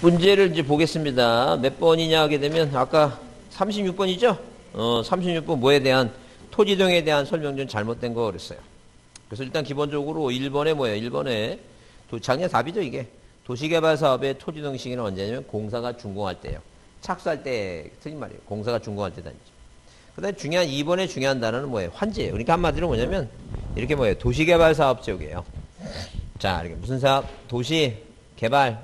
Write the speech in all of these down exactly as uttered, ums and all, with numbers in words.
문제를 이제 보겠습니다. 몇 번이냐 하게 되면 아까 삼십육 번이죠? 어, 삼십육 번 뭐에 대한 토지동에 대한 설명 좀 잘못된 거 그랬어요. 그래서 일단 기본적으로 일 번에 뭐예요? 일 번에 도, 작년 답이죠 이게. 도시개발 사업의 토지동 시기는 언제냐면 공사가 준공할 때예요. 착수할 때 틀린 말이에요. 공사가 준공할 때 단위죠. 그 다음에 중요한 이 번에 중요한 단어는 뭐예요? 환지예요. 그러니까 한마디로 뭐냐면 이렇게 뭐예요? 도시개발 사업 지역이에요. 자, 이렇게 무슨 사업? 도시개발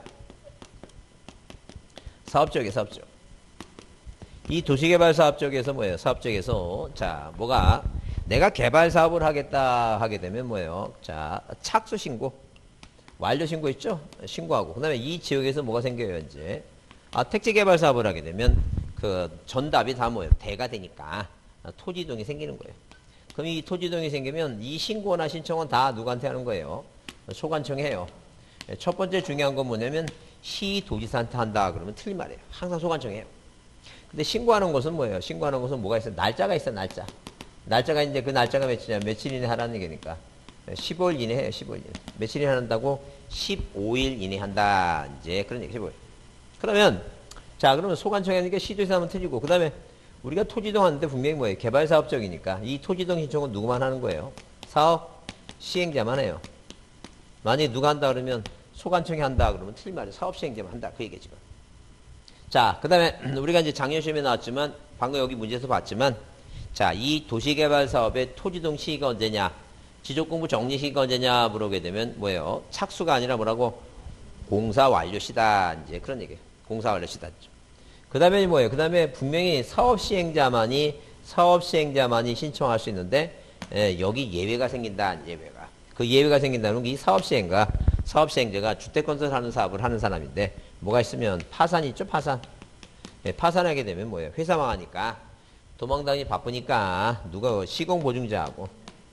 사업지역이에요. 사업지역. 이 도시개발 사업지역에서 뭐예요? 사업지역에서 자 뭐가 내가 개발 사업을 하겠다 하게 되면 뭐예요? 자 착수 신고, 완료 신고 있죠? 신고하고 그 다음에 이 지역에서 뭐가 생겨요? 이제 아 택지 개발 사업을 하게 되면 그 전답이 다 뭐예요? 대가 되니까 아, 토지동이 생기는 거예요. 그럼 이 토지동이 생기면 이 신고나 신청은 다 누구한테 하는 거예요? 소관청이 해요. 첫 번째 중요한 건 뭐냐면 시도지사한테 한다 그러면 틀린 말이에요. 항상 소관청이 해요. 근데 신고하는 것은 뭐예요? 신고하는 것은 뭐가 있어요? 날짜가 있어, 날짜. 날짜가 이제 그 날짜가 며칠이냐? 며칠 이내 하라는 얘기니까. 십오 일 이내 해요, 십오 일 이내. 며칠 이내 한다고? 십오 일 이내 한다. 이제 그런 얘기, 십오 일. 그러면, 자, 그러면 소관청이 하니까 시도지사 하면 틀리고, 그 다음에 우리가 토지동 하는데 분명히 뭐예요? 개발사업적이니까. 이 토지동 신청은 누구만 하는 거예요? 사업 시행자만 해요. 만약에 누가 한다 그러면 소관청이 한다 그러면 틀린 말이에요. 사업 시행자만 한다. 그 얘기지만. 자, 그 다음에 우리가 이제 작년 시험에 나왔지만 방금 여기 문제에서 봤지만 자, 이 도시개발 사업의 토지동 시기가 언제냐? 지적공부 정리 시기가 언제냐? 물어보게 되면 뭐예요? 착수가 아니라 뭐라고? 공사 완료 시다. 이제 그런 얘기예요. 공사 완료 시다. 그 다음에 뭐예요? 그 다음에 분명히 사업 시행자만이 사업 시행자만이 신청할 수 있는데 에, 여기 예외가 생긴다. 예외가. 그 예외가 생긴다는 게 이 사업 시행가 사업 시행자가 주택 건설하는 사업을 하는 사람인데 뭐가 있으면 파산이 있죠, 파산. 예, 파산하게 되면 뭐예요? 회사 망하니까 도망다니기 바쁘니까 누가 시공보증자하고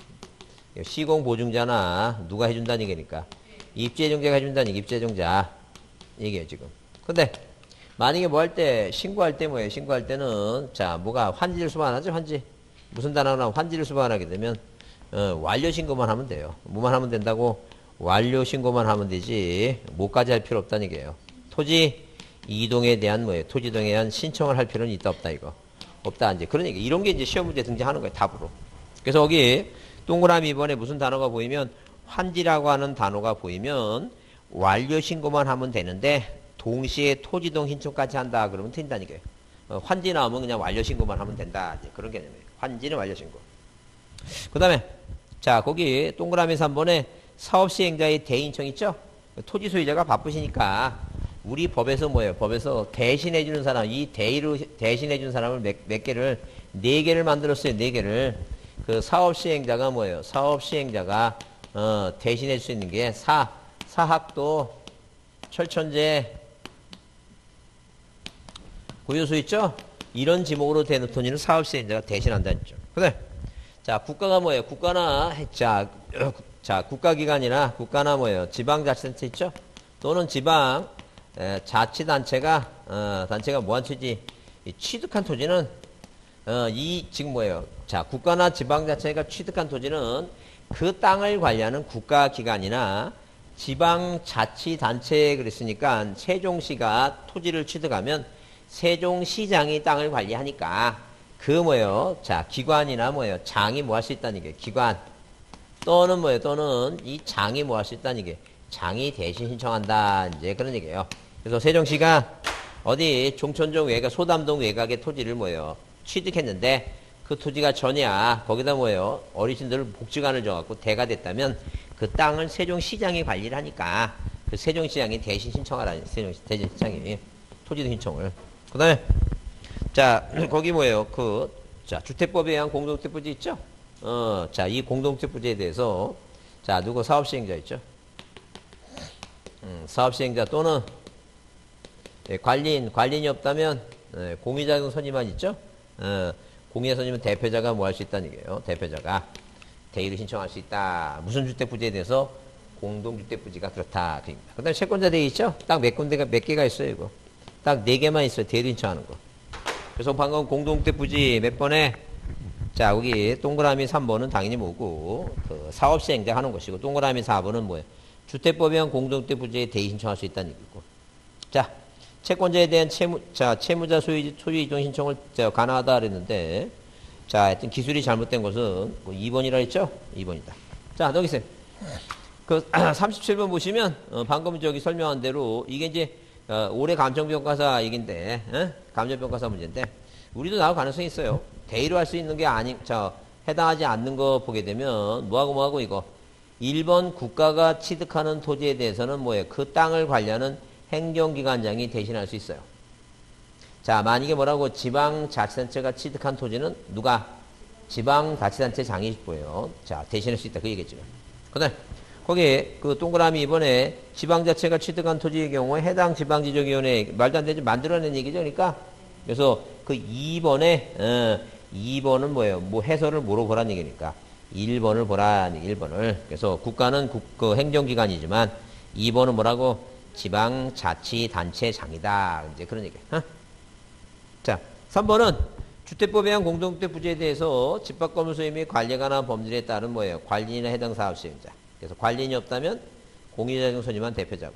시공보증자나 누가 해준다는 얘기니까 입주예정자가 해준다는 얘기, 입주예정자 얘기예요 지금. 근데 만약에 뭐 할 때 신고할 때 뭐예요? 신고할 때는 자 뭐가 환지를 수반하죠, 환지. 무슨 단어가 나오면 환지를 수반하게 되면 어, 완료 신고만 하면 돼요. 뭐만 하면 된다고? 완료 신고만 하면 되지 뭐까지 할 필요 없다는 얘기예요. 토지 이동에 대한 뭐예요? 토지동에 대한 신청을 할 필요는 있다 없다 이거 없다 이제 그런 얘기. 이런 게 이제 시험 문제 등장하는 거예요 답으로. 그래서 거기 동그라미 이번에 무슨 단어가 보이면 환지라고 하는 단어가 보이면 완료 신고만 하면 되는데 동시에 토지동 신청까지 한다 그러면 틀린다는 얘기예요. 어, 환지 나오면 그냥 완료 신고만 하면 된다 이제 그런 개념이에요. 환지는 완료 신고. 그 다음에 자 거기 동그라미 삼 번에 사업시행자의 대인청 있죠? 토지 소유자가 바쁘시니까 우리 법에서 뭐예요? 법에서 대신해주는 사람, 이 대의로 대신해주는 사람을 몇, 몇 개를, 네 개를 만들었어요. 네 개를. 그 사업시행자가 뭐예요? 사업시행자가, 어, 대신해줄 수 있는 게 사, 사학도, 철천제, 고유수 있죠? 이런 지목으로 된 토지는 사업시행자가 대신한다는 점. 그래. 자, 국가가 뭐예요? 국가나, 자, 자, 국가기관이나 국가나 뭐예요? 지방자치단체 있죠? 또는 지방 에, 자치단체가 어, 단체가 뭐한 토지 취득한 토지는 어, 이 지금 뭐예요? 자, 국가나 지방자치가 취득한 토지는 그 땅을 관리하는 국가기관이나 지방자치단체에 그랬으니까 세종시가 토지를 취득하면 세종시장이 땅을 관리하니까 그 뭐예요? 자, 기관이나 뭐예요? 장이 뭐 할 수 있다는 게 기관. 또는 뭐예요? 또는 이 장이 뭐 할 수 있다는 게 장이 대신 신청한다. 이제 그런 얘기예요. 그래서 세종시가 어디 종천동 외곽, 소담동 외곽의 토지를 뭐예요? 취득했는데 그 토지가 전이야. 거기다 뭐예요? 어르신들 복지관을 정하고 대가 됐다면 그 땅을 세종시장이 관리를 하니까 그 세종시장이 대신 신청하라는 세종시 대신 시장이 토지도 신청을. 그 다음에 자 거기 뭐예요? 그 자 주택법에 의한 공동주택부지 있죠? 어, 자, 이 공동주택부지에 대해서, 자, 누구 사업시행자 있죠? 음, 사업시행자 또는, 예, 관리인, 관리인이 없다면, 예, 공유자금 선임만 있죠? 어, 공유자 선임은 대표자가 뭐 할 수 있다는 얘기예요. 대표자가 대의를 신청할 수 있다. 무슨 주택부지에 대해서? 공동주택부지가 그렇다. 그 다음에 채권자 대의 있죠? 딱 몇 군데가, 몇 개가 있어요, 이거. 딱 네 개만 있어요. 대의를 신청하는 거. 그래서 방금 공동주택부지 몇 번에 자, 여기 동그라미 삼 번은 당연히 뭐고, 그 사업시행자 하는 것이고, 동그라미 사 번은 뭐예요? 주택법에 의한 공동주택 부지에 대의 신청할 수 있다는 얘기고. 자, 채권자에 대한 채무, 자, 채무자 소유, 소유 이전 신청을 자, 가능하다 그랬는데, 자, 하여튼 기술이 잘못된 것은 이 번이라 했죠? 이 번이다. 자, 넘기세요. 그, 삼십칠 번 보시면, 어, 방금 저기 설명한 대로, 이게 이제, 어, 올해 감정평가사 얘기인데, 어? 감정평가사 문제인데, 우리도 나올 가능성이 있어요. 대의로 할 수 있는 게 아니, 자, 해당하지 않는 거 보게 되면, 뭐하고 뭐하고 이거. 일 번 국가가 취득하는 토지에 대해서는 뭐예요? 그 땅을 관리하는 행정기관장이 대신할 수 있어요. 자, 만약에 뭐라고 지방자치단체가 취득한 토지는 누가? 지방자치단체장이 뭐예요? 자, 대신할 수 있다. 그 얘기겠죠. 그 다음, 거기에 그 동그라미 이번에 지방자체가 취득한 토지의 경우에 해당 지방지적위원회 말도 안 되지 만들어낸 얘기죠. 그러니까 그래서 그 이 번에 어, 이 번은 뭐예요? 뭐 해설을 뭐로 보라는 얘기니까 일 번을 보라는 일 번을. 그래서 국가는 국, 그 행정기관이지만 이 번은 뭐라고? 지방자치단체장이다. 이제 그런 얘기. 어? 자, 삼 번은 주택법에 의한 공동주택 부지에 대해서 집합건물 소유 및 관리에 관한 법률에 따른 뭐예요? 관리인이나 해당 사업 시행자. 그래서 관리인이 없다면 공유자 중 선임한 대표자고.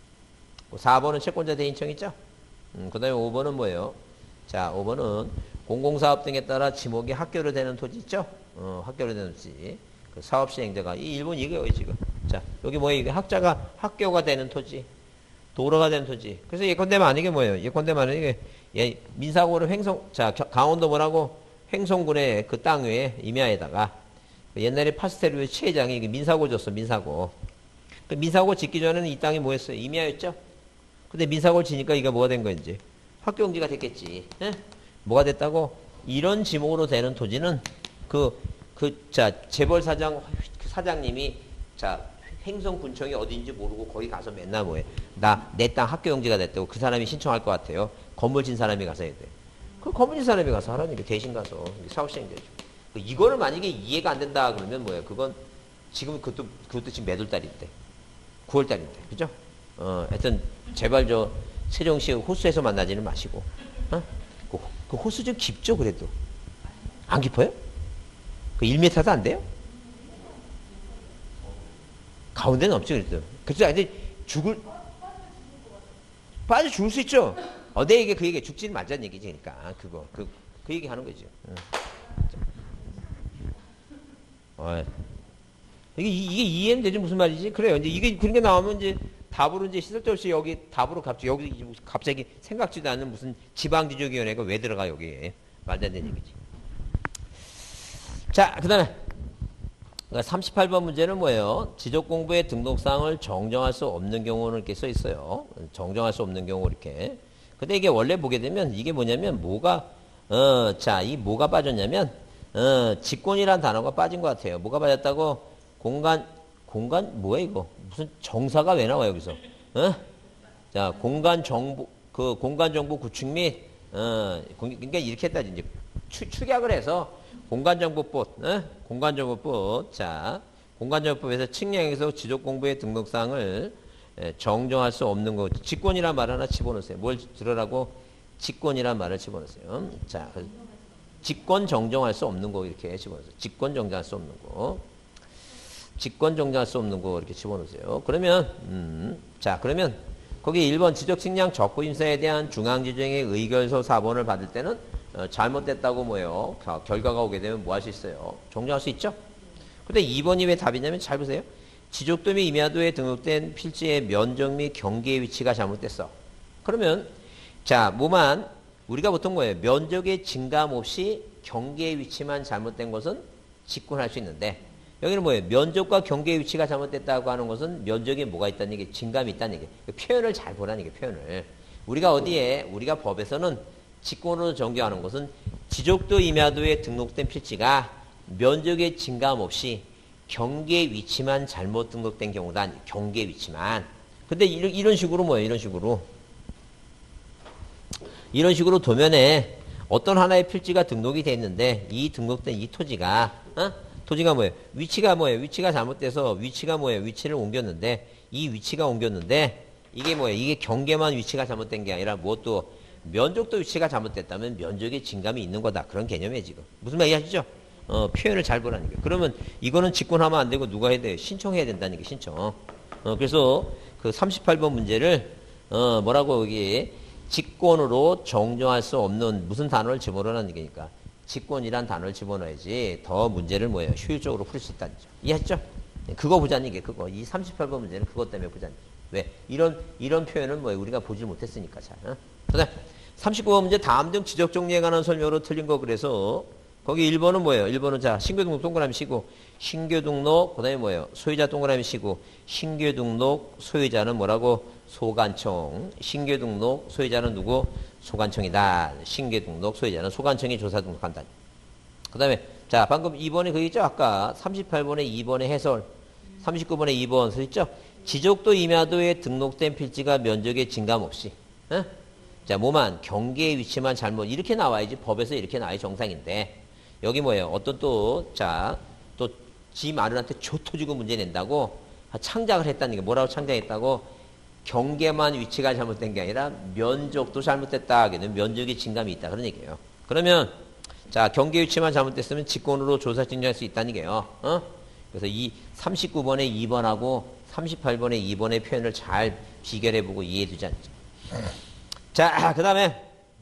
사 번은 채권자 대인청 있죠? 음, 그 다음에 오 번은 뭐예요? 자, 오 번은 공공사업 등에 따라 지목이 학교로 되는 토지 있죠? 어, 학교로 되는 토지. 그 사업 시행자가 이 일 번 이거예요, 지금. 자, 여기 뭐예요? 이게 학자가 학교가 되는 토지. 도로가 되는 토지. 그래서 예컨대 만약에 뭐예요? 예컨대 만약에 예, 민사고를 횡성, 자, 강원도 뭐라고? 횡성군의 그 땅 위에 임야에다가 옛날에 파스텔의 최회장이 민사고 줬어, 민사고. 그 민사고 짓기 전에는 이 땅이 뭐였어요? 임야였죠? 근데 민사고를 지니까 이게 뭐가 된 거인지? 학교용지가 됐겠지. 예? 뭐가 됐다고? 이런 지목으로 되는 토지는 그, 그, 자, 재벌사장, 사장님이 자, 행성군청이 어딘지 모르고 거기 가서 맨날 뭐해. 나, 내 땅 학교용지가 됐다고 그 사람이 신청할 것 같아요. 건물 진 사람이 가서 해야 돼. 그 건물 진 사람이 가서 하라니까 대신 가서. 사업시행자죠. 이거를 만약에 이해가 안 된다 그러면 뭐예요? 그건 지금 그것도, 그것도 지금 몇 월 달인데. 구월 달인데. 그죠? 어, 하여튼, 제발 저, 세종시 호수에서 만나지는 마시고. 어? 그, 그 호수 좀 깊죠, 그래도. 안 깊어요? 그 일 미터도 안 돼요? 가운데는 없죠, 그래도. 그래서 근데 죽을, 빠져 죽을 수 있죠? 어, 내 얘기, 그 얘기, 죽지는 말자는 얘기지, 그러니까. 그거, 그, 그 얘기 하는 거죠. 응. 어. 이게, 이게 이해는 되지, 무슨 말이지? 그래요. 이제 이게, 그런 게 나오면 이제 답으로 이제 시설도 없이 여기 답으로 갑자기, 여기 갑자기 생각지도 않는 무슨 지방지적위원회가 왜 들어가, 여기에. 말도 안 되는 얘기지. 자, 그 다음에. 삼십팔 번 문제는 뭐예요? 지적공부의 등록사항을 정정할 수 없는 경우는 이렇게 써 있어요. 정정할 수 없는 경우 이렇게. 근데 이게 원래 보게 되면 이게 뭐냐면 뭐가 어, 자, 이 뭐가 빠졌냐면 어, 직권이란 단어가 빠진 것 같아요. 뭐가 빠졌다고? 공간 공간 뭐야 이거? 무슨 정사가 왜 나와 여기서? 어? 자, 공간 정보 그 공간 정보 구축 및 어, 그러니까 이렇게 했다 이제 추, 축약을 해서 공간정보법, 어? 공간정보법. 자, 공간정보법에서 측량에서 지적공부의 등록사항을 정정할 수 없는 거. 직권이란 말 하나 집어넣으세요. 뭘 들으라고? 직권이란 말을 집어넣으세요. 자, 직권 정정할 수 없는 거 이렇게 집어넣으세요. 직권 정정할 수 없는 거. 직권 정정할 수 없는 거 이렇게 집어넣으세요. 그러면, 음, 자, 그러면 거기 일 번 지적 측량 적부 인사에 대한 중앙지정의 의결서 사 번을 받을 때는 어, 잘못됐다고 뭐예요? 결과가 오게 되면 뭐 할 수 있어요? 정정할 수 있죠? 근데 이 번이 왜 답이냐면 잘 보세요. 지적도 및 임야도에 등록된 필지의 면적 및 경계의 위치가 잘못됐어. 그러면 자, 뭐만 우리가 보통 뭐예요? 면적의 증감 없이 경계의 위치만 잘못된 것은 직권할 수 있는데 여기는 뭐예요? 면적과 경계의 위치가 잘못됐다고 하는 것은 면적에 뭐가 있다는 얘기, 증감이 있다는 얘기. 표현을 잘 보라는 얘기, 표현을. 우리가 어디에, 우리가 법에서는 직권으로 정교하는 것은 지적도 임야도에 등록된 필지가 면적의 증감 없이 경계 위치만 잘못 등록된 경우다. 경계 위치만. 근데 이런, 이런 식으로 뭐예요? 이런 식으로. 이런 식으로 도면에 어떤 하나의 필지가 등록이 돼 있는데 이 등록된 이 토지가 어? 토지가 뭐예요? 위치가 뭐예요? 위치가 잘못돼서 위치가 뭐예요? 위치를 옮겼는데 이 위치가 옮겼는데 이게 뭐예요? 이게 경계만 위치가 잘못된 게 아니라 무엇도 면적도 위치가 잘못됐다면 면적의 증감이 있는 거다. 그런 개념이에요, 지금. 무슨 말 이해하시죠? 어, 표현을 잘 보라는 게. 그러면 이거는 직권하면 안 되고 누가 해야 돼요? 신청해야 된다는 게 신청. 어, 그래서 그 삼십팔 번 문제를, 어, 뭐라고 여기, 직권으로 정정할 수 없는 무슨 단어를 집어넣는 얘기니까 직권이란 단어를 집어넣어야지 더 문제를 뭐예요? 효율적으로 풀 수 있다는 점. 이해했죠? 그거 보자는 게 그거. 이 삼십팔 번 문제는 그것 때문에 보자는 게. 왜? 이런 이런 표현은 뭐예요? 우리가 보질 못했으니까 잘. 어? 그다음 삼십구 번 문제 다음 등 지적 정리에 관한 설명으로 틀린 거 그래서 거기 일 번은 뭐예요? 일 번은 자 신규 등록 동그라미 치고 신규 등록 그다음에 뭐예요? 소유자 동그라미 치고 신규 등록 소유자는 뭐라고? 소관청. 신규 등록 소유자는 누구? 소관청이다. 신규 등록 소유자는 소관청이 조사 등록한다. 그 다음에 자 방금 이 번에 그게 있죠? 아까 삼십팔 번에 이 번의 해설 삼십구 번에 이 번 써있죠? 지적도 임야도에 등록된 필지가 면적의 증감 없이 어? 자 뭐만 경계의 위치만 잘못 이렇게 나와야지 법에서 이렇게 나와야 정상인데 여기 뭐예요? 어떤 또 자 또 지 마누라한테 조토지고 문제 낸다고 창작을 했다는 게 뭐라고 창작했다고 경계만 위치가 잘못된 게 아니라 면적도 잘못됐다 하게는 면적의 증감이 있다 그런 얘기예요. 그러면 자 경계 위치만 잘못됐으면 직권으로 조사 진정할 수 있다는 얘기예요. 어? 그래서 이 삼십구 번의 이 번하고 삼십팔 번의 이 번의 표현을 잘 비교해보고 이해해두자. 자, 그 다음에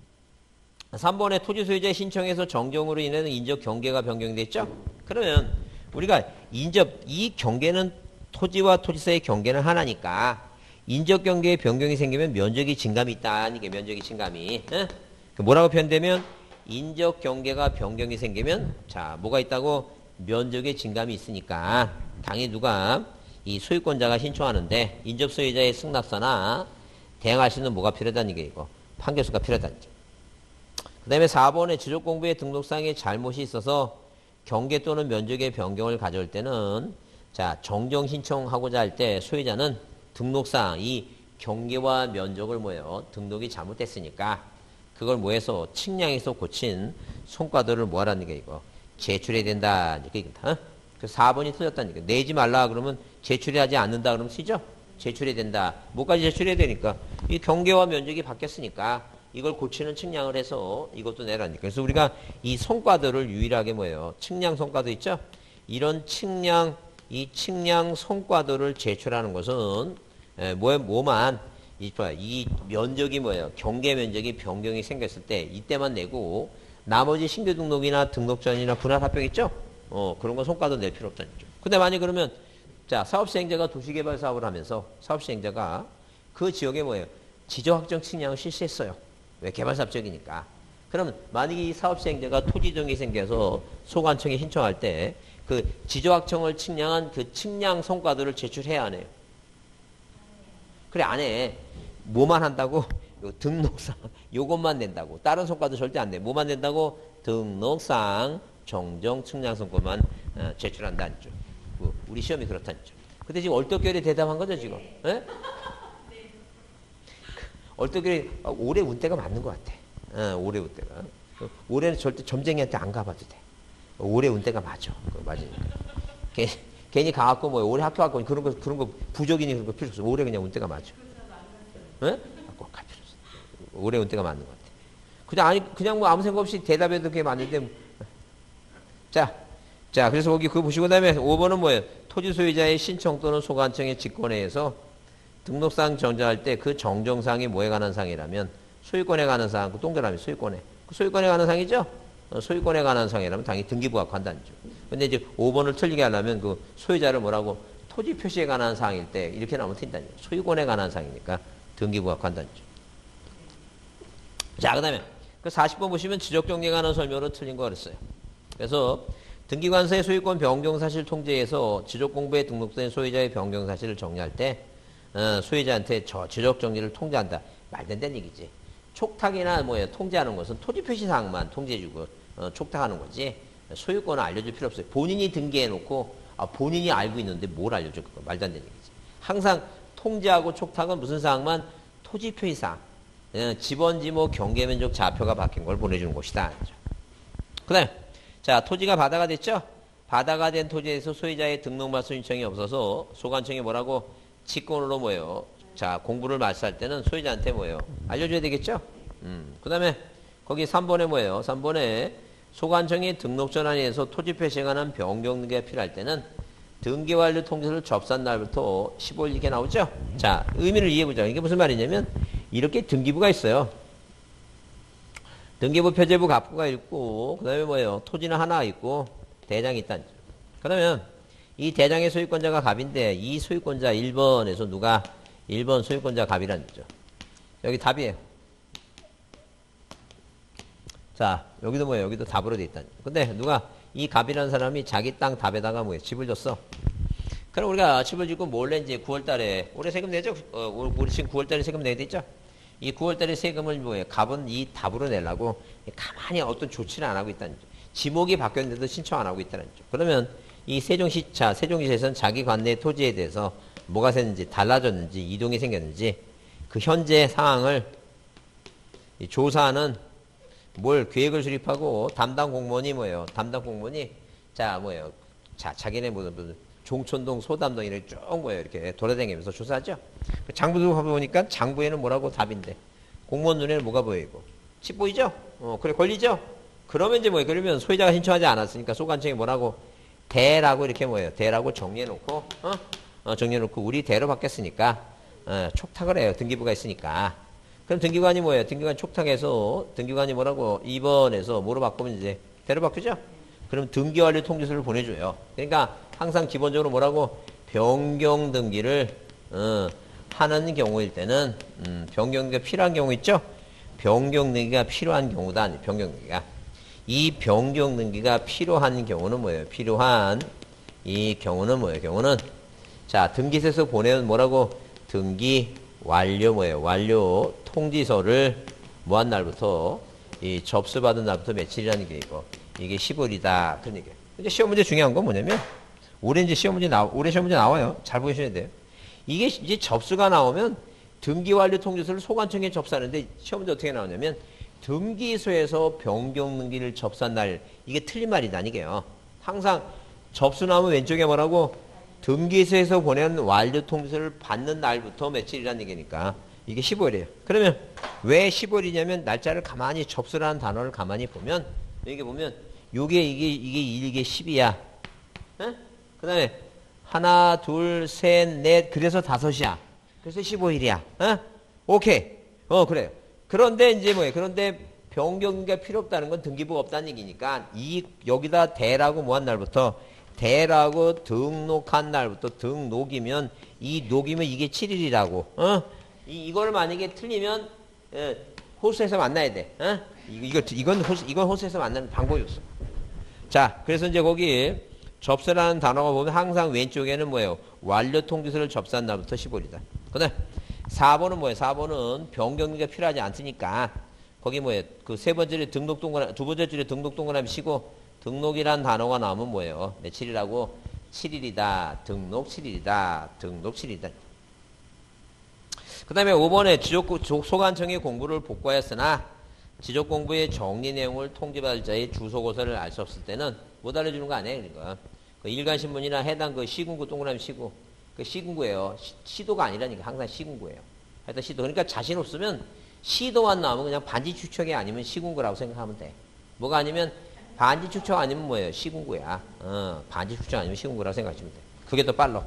삼 번에 토지 소유자의 신청에서 정정으로 인해 인적 경계가 변경됐죠? 그러면 우리가 인접 이 경계는 토지와 토지사의 경계는 하나니까 인적 경계의 변경이 생기면 면적이 증감이 있다는 게 면적이 증감이. 에? 뭐라고 표현되면 인적 경계가 변경이 생기면 자 뭐가 있다고 면적의 증감이 있으니까 당연히 누가 이 소유권자가 신청하는데 인접 소유자의 승낙서나 대행할 수 있는 뭐가 필요하다는 게 이거 판결서가 필요하다는 게. 그 다음에 사 번에 지적공부의 등록상에 잘못이 있어서 경계 또는 면적의 변경을 가져올 때는 자 정정 신청하고자 할 때 소유자는 등록상 이 경계와 면적을 뭐예요? 등록이 잘못됐으니까 그걸 뭐해서 측량해서 고친 성과도를 뭐하라는 게 이거 제출해야 된다. 이렇게 어? 그 사 번이 틀렸다니까. 내지 말라 그러면 제출하지 않는다 그러면 쓰죠? 제출해야 된다. 뭐까지 제출해야 되니까 이 경계와 면적이 바뀌었으니까 이걸 고치는 측량을 해서 이것도 내라니까. 그래서 우리가 이 성과도를 유일하게 뭐예요? 측량 성과도 있죠? 이런 측량 이 측량 성과도를 제출하는 것은 에, 뭐, 뭐만 이, 이 면적이 뭐예요? 경계 면적이 변경이 생겼을 때 이때만 내고 나머지 신규 등록이나 등록 전이나 분할 합병 있죠? 어 그런 건 성과도 낼 필요 없다는 거죠. 근데 만약 그러면 자 사업시행자가 도시개발 사업을 하면서 사업시행자가 그 지역에 뭐예요? 지적확정 측량을 실시했어요. 왜? 개발사업 지역이니까. 그러면 만약에 이 사업시행자가 토지정이 생겨서 소관청에 신청할 때 그 지적확정을 측량한 그 측량 성과도를 제출해야 하네요. 그래 안 해. 뭐만 한다고? 요 등록상 요것만 낸다고. 다른 성과도 절대 안 내. 뭐만 낸다고? 등록상 정정 측량 성과만 어, 제출한다는 점. 뭐, 우리 시험이 그렇다는 점. 근데 지금 얼떨결에 대답한 거죠 지금? 에? 얼떨결에 올해 운때가 맞는 것 같아. 어, 올해 운때가. 올해는 절대 점쟁이한테 안 가봐도 돼. 올해 운때가 맞아. 맞으니까. 괜히, 괜히 가갖고 뭐 올해 학교 갖고 그런 거 그런 거 부족이니 그런 거 필요 없어. 올해 그냥 운때가 맞아. 응? 꼭 갈 필요 없어. 올해 운때가 맞는 것 같아. 그냥 아니 그냥 뭐 아무 생각 없이 대답해도 그게 맞는데. 자, 자 그래서 거기 그거 보시고 그다음에 오 번은 뭐예요? 토지 소유자의 신청 또는 소관청의 직권에 의해서 등록상 정정할 때 그 정정상이 뭐에 관한 상이라면 소유권에 관한 상, 그 동그라미 소유권에 그 소유권에 관한 상이죠? 소유권에 관한 상이라면 당연히 등기부가 관단이죠. 근데 이제 오 번을 틀리게 하려면 그 소유자를 뭐라고 토지 표시에 관한 사항일 때 이렇게 나오면 틀린다는 거죠. 소유권에 관한 사항이니까 등기부가 관단이죠. 자, 그 다음에 그 사십 번 보시면 지적정리에 관한 설명으로 틀린 거 그랬어요. 그래서 등기관서의 소유권 변경사실 통제에서 지적공부에 등록된 소유자의 변경사실을 정리할 때 어, 소유자한테 저 지적정리를 통제한다. 말도 안 되는 얘기지. 촉탁이나 뭐예요? 통제하는 것은 토지 표시사항만 통제해주고 어, 촉탁하는 거지 소유권을 알려줄 필요 없어요. 본인이 등기해놓고 아, 본인이 알고 있는데 뭘 알려줘? 그거 말도 안 되는 얘기지. 항상 통제하고 촉탁은 무슨 사항만? 토지 표시사항. 어, 집원지모 경계면적 좌표가 바뀐 걸 보내주는 것이다. 그 다음에 자 토지가 바다가 됐죠? 바다가 된 토지에서 소유자의 등록말소 신청이 없어서 소관청이 뭐라고? 직권으로 뭐예요? 자 공부를 말소할 때는 소유자한테 뭐예요? 알려줘야 되겠죠? 음, 그 다음에 거기 삼 번에 뭐예요? 삼 번에 소관청이 등록 전환에서 토지 표시에 관한 변경 등기가 필요할 때는 등기 완료 통지서를 접수한 날부터 십오 일 이렇게 나오죠? 자, 의미를 이해해보자. 이게 무슨 말이냐면 이렇게 등기부가 있어요. 등기부, 표제부, 갑부가 있고, 그 다음에 뭐예요? 토지는 하나 있고, 대장이 있다는 거죠. 그러면 이 대장의 소유권자가 갑인데, 이 소유권자 일 번에서 누가 일 번 소유권자 갑이라는 거죠. 여기 답이에요. 자, 여기도 뭐예요? 여기도 답으로 돼 있다는 거죠. 근데 누가 이 갑이라는 사람이 자기 땅 답에다가 뭐예요? 집을 줬어. 그럼 우리가 집을 짓고 몰래 이제 구월 달에, 올해 세금 내죠? 어, 우리 지금 구월 달에 세금 내야 되죠? 이 구월 달에 세금을 뭐예요? 갑은 이 답으로 내려고 가만히 어떤 조치를 안 하고 있다는 거죠. 지목이 바뀌었는데도 신청 안 하고 있다는 거죠. 그러면 이 세종시차, 세종시에서는 자기 관내 토지에 대해서 뭐가 생겼는지, 달라졌는지, 이동이 생겼는지 그 현재 상황을 조사하는 뭘 계획을 수립하고 담당 공무원이 뭐예요? 담당 공무원이 자 뭐예요? 자 자기네 무슨 무슨 종촌동 소담동 이렇게 쭉 뭐예요? 이렇게 돌아다니면서 조사하죠. 장부도 보니까 장부에는 뭐라고 답인데 공무원 눈에는 뭐가 보이고 집 보이죠? 어 그래 걸리죠? 그러면 이제 뭐예요? 그러면 소유자가 신청하지 않았으니까 소관청이 뭐라고 대라고 이렇게 뭐예요? 대라고 정리해놓고 어, 어 정리해놓고 우리 대로 바뀌었으니까 어, 촉탁을 해요. 등기부가 있으니까. 그럼 등기관이 뭐예요? 등기관 촉탁해서 등기관이 뭐라고 이 번에서 뭐로 바꾸면 이제 대로 바뀌죠? 그럼 등기완료 통지서를 보내줘요. 그러니까 항상 기본적으로 뭐라고 변경 등기를 어, 하는 경우일 때는 음, 변경 등기가 필요한 경우 있죠? 변경 등기가 필요한 경우다. 아니 변경 등기가 이 변경 등기가 필요한 경우는 뭐예요? 필요한 이 경우는 뭐예요? 경우는 자 등기소에서 보내는 뭐라고 등기 완료 뭐예요? 완료 통지서를 뭐한 날부터 이 접수받은 날부터 며칠이라는 게 있고 이게 십오일이다 그런 얘기예요. 이제 시험 문제 중요한 건 뭐냐면 올해 이제 시험 문제 나 올해 시험 문제 나와요. 잘 보셔야 돼요. 이게 이제 접수가 나오면 등기 완료 통지서를 소관청에 접수하는데 시험 문제 어떻게 나오냐면 등기소에서 변경 등기를 접수한 날 이게 틀린 말이다 이게요. 항상 접수 나오면 왼쪽에 뭐라고 등기소에서 보낸 완료 통지서를 받는 날부터 며칠이라는 얘기니까 이게 십오일이에요. 그러면 왜 십오일이냐면 날짜를 가만히 접수라는 단어를 가만히 보면 여기 보면 요게 이게 이게 이게 십이야. 그 다음에 하나 둘 셋 넷 그래서 다섯이야. 그래서 십오일이야. 어? 오케이. 어 그래요. 그런데 이제 뭐예요? 그런데 변경이 필요 없다는 건 등기부가 없다는 얘기니까 이 여기다 대라고 뭐한 날부터 대라고 등록한 날부터 등록이면 이 녹이면 이게 칠일이라고. 어? 이 이거를 만약에 틀리면 예, 호수에서 만나야 돼. 어? 이거 이건 호수 이건 호수에서 만나는 방법이 없어. 자, 그래서 이제 거기 접수라는 단어가 보면 항상 왼쪽에는 뭐예요? 완료 통지서를 접수한 날부터 십오일이다. 그다음 사 번은 뭐예요? 사 번은 변경이 필요하지 않으니까 거기 뭐예요? 그 세 번째 등록 동그라미 두 번째 줄에 등록 동그라미 치고 등록이란 단어가 나오면 뭐예요? 며칠이라고? 칠일이다. 등록 칠일이다. 등록 칠일이다. 그 다음에 오 번에 지적 소관청의 공부를 복구하였으나 지적 공부의 정리 내용을 통지받을 자의 주소고서를 알 수 없을 때는 못 알려주는 거 아니에요? 그러니까. 그 일간신문이나 해당 그 시군구 동그라미 시구 그 시군구예요. 시, 시도가 아니라니까 항상 시군구예요. 하여튼 시도. 그러니까 자신 없으면 시도만 나오면 그냥 반지 추척이 아니면 시군구라고 생각하면 돼. 뭐가 아니면 반지 추척 아니면 뭐예요? 시군구야. 어, 반지 추척 아니면 시군구라고 생각하시면 돼. 그게 더 빨라.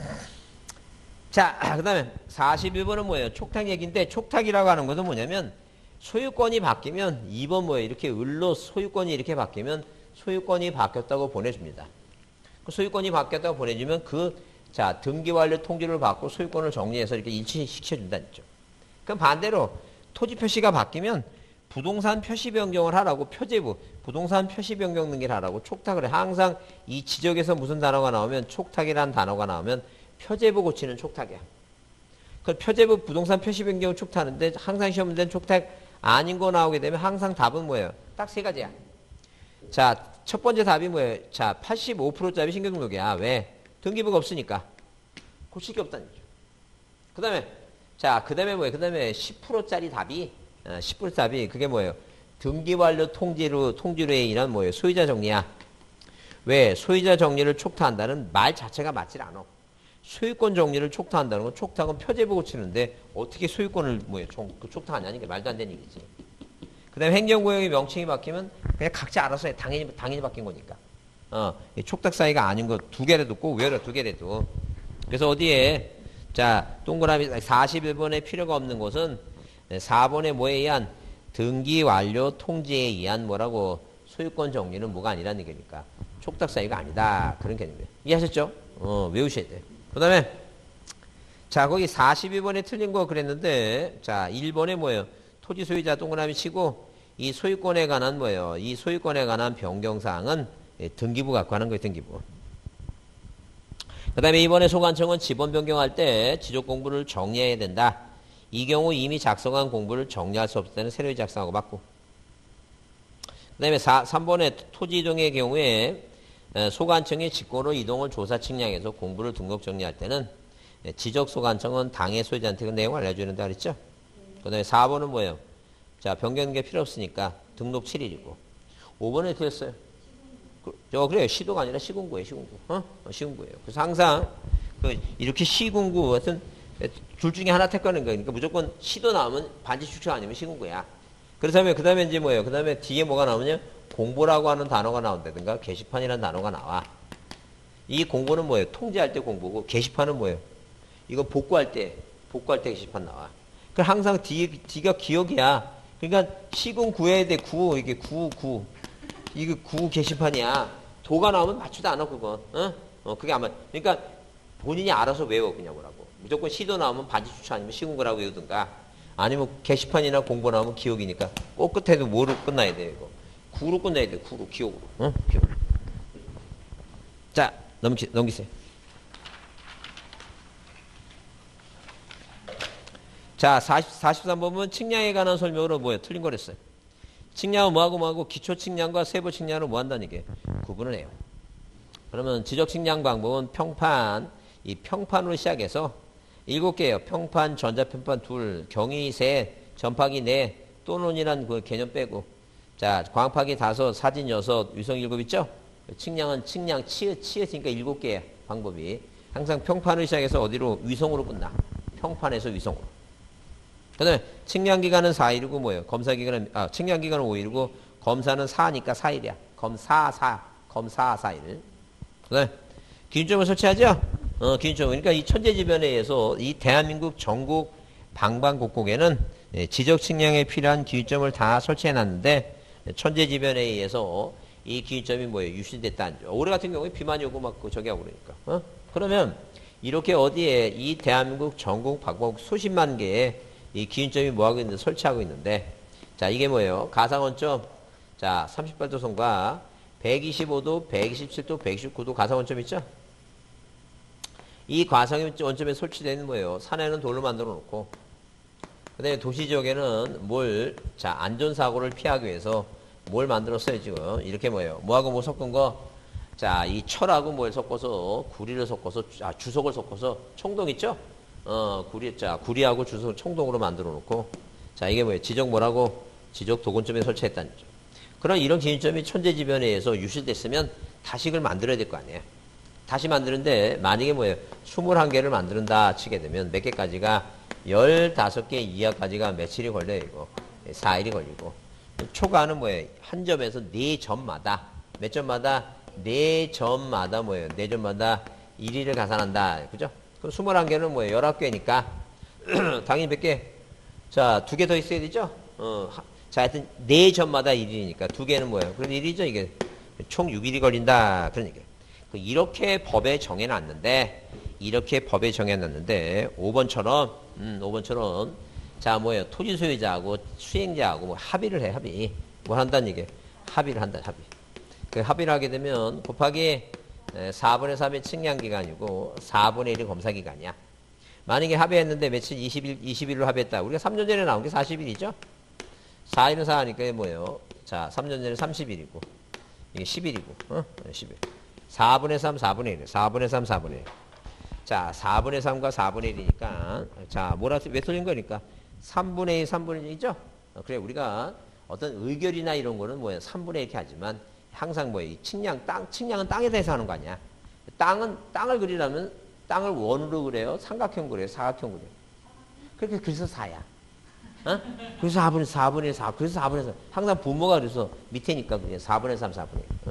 자, 그 다음에 사십일 번은 뭐예요? 촉탁 얘기인데 촉탁이라고 하는 것은 뭐냐면 소유권이 바뀌면 이 번 뭐예요? 이렇게 을로 소유권이 이렇게 바뀌면 소유권이 바뀌었다고 보내줍니다. 그 소유권이 바뀌었다고 보내주면 그, 자, 등기완료 통지를 받고 소유권을 정리해서 이렇게 일치시켜준다는 거죠. 그럼 반대로 토지 표시가 바뀌면 부동산 표시 변경을 하라고 표제부, 부동산 표시 변경 등기를 하라고 촉탁을 해. 항상 이 지적에서 무슨 단어가 나오면 촉탁이라는 단어가 나오면 표제부 고치는 촉탁이야. 그 표제부 부동산 표시 변경을 촉탁하는데 항상 시험 문제는 촉탁 아닌 거 나오게 되면 항상 답은 뭐예요? 딱 세 가지야. 자, 첫 번째 답이 뭐예요? 자, 팔십오 퍼센트짜리 신경등록이야. 왜? 등기부가 없으니까. 고칠 게 없다는 거죠. 그 다음에, 자, 그 다음에 뭐예요? 그 다음에 십 퍼센트짜리 답이, 어, 십 퍼센트 답이 그게 뭐예요? 등기완료 통지로, 통지로 인한 뭐예요? 소유자 정리야. 왜? 소유자 정리를 촉탁한다는 말 자체가 맞질 않아. 소유권 정리를 촉탁한다는 건 촉탁은 표제부 고치는데 어떻게 소유권을 뭐예요? 그 촉탁하냐는 게 말도 안 되는 얘기지. 그 다음에 행정구역의 명칭이 바뀌면 그냥 각자 알아서 해. 당연히, 당연히 바뀐 거니까. 어, 촉탁 사이가 아닌 거 두 개라도 꼭 외워라, 두 개라도. 그래서 어디에, 자, 동그라미 사십일 번에 필요가 없는 곳은 사 번에 뭐에 의한 등기 완료 통지에 의한 뭐라고 소유권 정리는 뭐가 아니라는 얘기니까 촉탁 사유가 아니다. 그런 개념이에요. 이해하셨죠? 어, 외우셔야 돼. 그 다음에 자 거기 사십이 번에 틀린 거 그랬는데 자 일 번에 뭐예요? 토지 소유자 동그라미 치고 이 소유권에 관한 뭐예요? 이 소유권에 관한 변경사항은 등기부 갖고 하는 거예요. 등기부. 그 다음에 이번에 소관청은 지번 변경할 때 지적 공부를 정리해야 된다. 이 경우 이미 작성한 공부를 정리할 수 없을 때는 새로 작성하고 맞고. 그 다음에 삼 번에 토지 이동의 경우에 소관청이 직권으로 이동을 조사 측량해서 공부를 등록 정리할 때는 지적 소관청은 당해 소유자한테 그 내용을 알려주는다 그랬죠. 그 다음에 사 번은 뭐예요? 자, 변경이 필요 없으니까 등록 칠 일이고. 오 번에 어떻게 했어요? 저 그래요. 시도가 아니라 시군구예요. 시군구. 어? 어 시군구예요. 그래서 항상 그 이렇게 시군구 같은 둘 중에 하나 택하는 거니까 그러니까 무조건 시도 나오면 반지 추측 아니면 시군구야. 그렇다면 그 다음에 이제 뭐예요? 그 다음에 뒤에 뭐가 나오냐? 공보라고 하는 단어가 나온다든가 게시판이라는 단어가 나와. 이 공보는 뭐예요? 통지할 때 공보고 게시판은 뭐예요? 이거 복구할 때 복구할 때 게시판 나와. 그 항상 뒤에 뒤가 기억이야. 그러니까 시군 구해야 돼. 구 이게 구 구. 이거 구 게시판이야. 도가 나오면 맞지도 않아 그건. 어? 어 그게 아마 그러니까 본인이 알아서 외워 그냥 뭐라고. 무조건 시도 나오면 반지 추천 아니면 시군구라고 외우든가 아니면 게시판이나 공보 나오면 기억이니까 꼭 끝에도 뭐로 끝나야 돼 이거. 구로 끝나야 돼. 구로 기억으로. 어? 기억으로. 자 넘기 넘기세요. 자 사십, 사십삼 번은 측량에 관한 설명으로 뭐예요? 틀린 거랬어요. 측량은 뭐하고 뭐하고 기초 측량과 세부 측량을 뭐 한다는 게 구분을 해요. 그러면 지적 측량 방법은 평판, 이 평판으로 시작해서 일곱 개예요. 평판, 전자평판 둘, 경위 셋, 전파기 네, 또는이란 그 개념 빼고. 자, 광파기 다섯, 사진 여섯, 위성 일곱 있죠? 측량은 측량 치읓, 치읓이니까 일곱 개의 방법이. 항상 평판을 시작해서 어디로? 위성으로 끝나. 평판에서 위성으로. 그 다음에 측량기간은 사 일이고 뭐예요? 검사기간은, 아, 측량기간은 오 일이고 검사는 사니까 사 일이야. 검사, 사, 검사, 사 일. 그 다음에 기준점을 설치하죠? 어, 기준점. 그러니까 이 천재지변에 의해서 이 대한민국 전국 방방곡곡에는 지적 측량에 필요한 기준점을 다 설치해 놨는데 천재지변에 의해서 이 기준점이 뭐예요? 유실됐다. 올해 같은 경우에 비만이 오고 막 저기 하고 그러니까. 어? 그러면 이렇게 어디에 이 대한민국 전국 방방 수십만 개의 이 기준점이 뭐하고 있는데 설치하고 있는데 자 이게 뭐예요? 가상원점 자 삼십팔 도선과 백이십오 도, 백이십칠 도, 백이십구 도 가상원점 있죠? 이 가상원점에 설치되는 뭐예요? 산에는 돌로 만들어 놓고 그 다음에 도시지역에는 뭘 자 안전사고를 피하기 위해서 뭘 만들었어요 지금 이렇게 뭐예요? 뭐하고 뭐 섞은 거 자 이 철하고 뭘 섞어서 구리를 섞어서 아 주석을 섞어서 청동 있죠? 어, 구리, 자, 구리하고 주석 청동으로 만들어 놓고, 자, 이게 뭐예요? 지적 뭐라고? 지적 도건점에 설치했다는 거죠. 그럼 이런 기준점이 천재지변에 의해서 유실됐으면 다시 그걸 만들어야 될 거 아니에요? 다시 만드는데, 만약에 뭐예요? 이십일 개를 만든다 치게 되면 몇 개까지가? 십오 개 이하까지가 며칠이 걸려요, 이거. 사 일이 걸리고. 초과는 뭐예요? 한 점에서 네 점마다, 몇 점마다? 네 점마다 뭐예요? 네 점마다 일 일을 가산한다. 그죠? 그럼 이십일 개는 뭐예요? 열아홉 개니까. 당연히 몇 개? 자, 두 개 더 있어야 되죠? 어, 자, 하여튼, 네 점마다 일 일이니까. 두 개는 뭐예요? 그럼 일 일이죠, 이게. 총 육 일이 걸린다. 그런 얘기예요. 이렇게 법에 정해놨는데, 이렇게 법에 정해놨는데, 오 번처럼, 음, 오 번처럼, 자, 뭐예요? 토지 소유자하고 수행자하고 뭐 합의를 해, 합의. 뭘 한다는 얘기예요? 합의를 한다, 합의. 그 합의를 하게 되면, 곱하기, 사분의 삼이 측량기간이고 사분의 일이 검사기간이야. 만약에 합의했는데 며칠 이십 일, 이십 일로 합의했다. 우리가 삼 년 전에 나온 게 사십 일이죠. 사 일은 사 하니까 뭐예요? 자, 삼 년 전에 삼십 일이고 이게 십 일이고 어? 십 일. 사분의 삼, 사분의 일. 사분의 삼, 사분의 일. 자, 사분의 삼과 사분의 일이니까 자, 뭐라 왜 틀린 거니까 삼분의 일, 삼분의 일이죠? 어, 그래 우리가 어떤 의결이나 이런 거는 뭐예요? 삼분의 이렇게 하지만 항상 뭐예요? 측량, 땅, 측량은 땅에 대해서 하는 거 아니야. 땅은, 땅을 그리려면 땅을 원으로 그래요? 삼각형 그래요? 사각형 그래요? 그렇게 그래서 사야. 어? 그래서 사분의 사분의 사, 그래서 사분의 삼. 항상 분모가 그래서 밑에니까 그게 사분의 삼, 사분의 일. 어?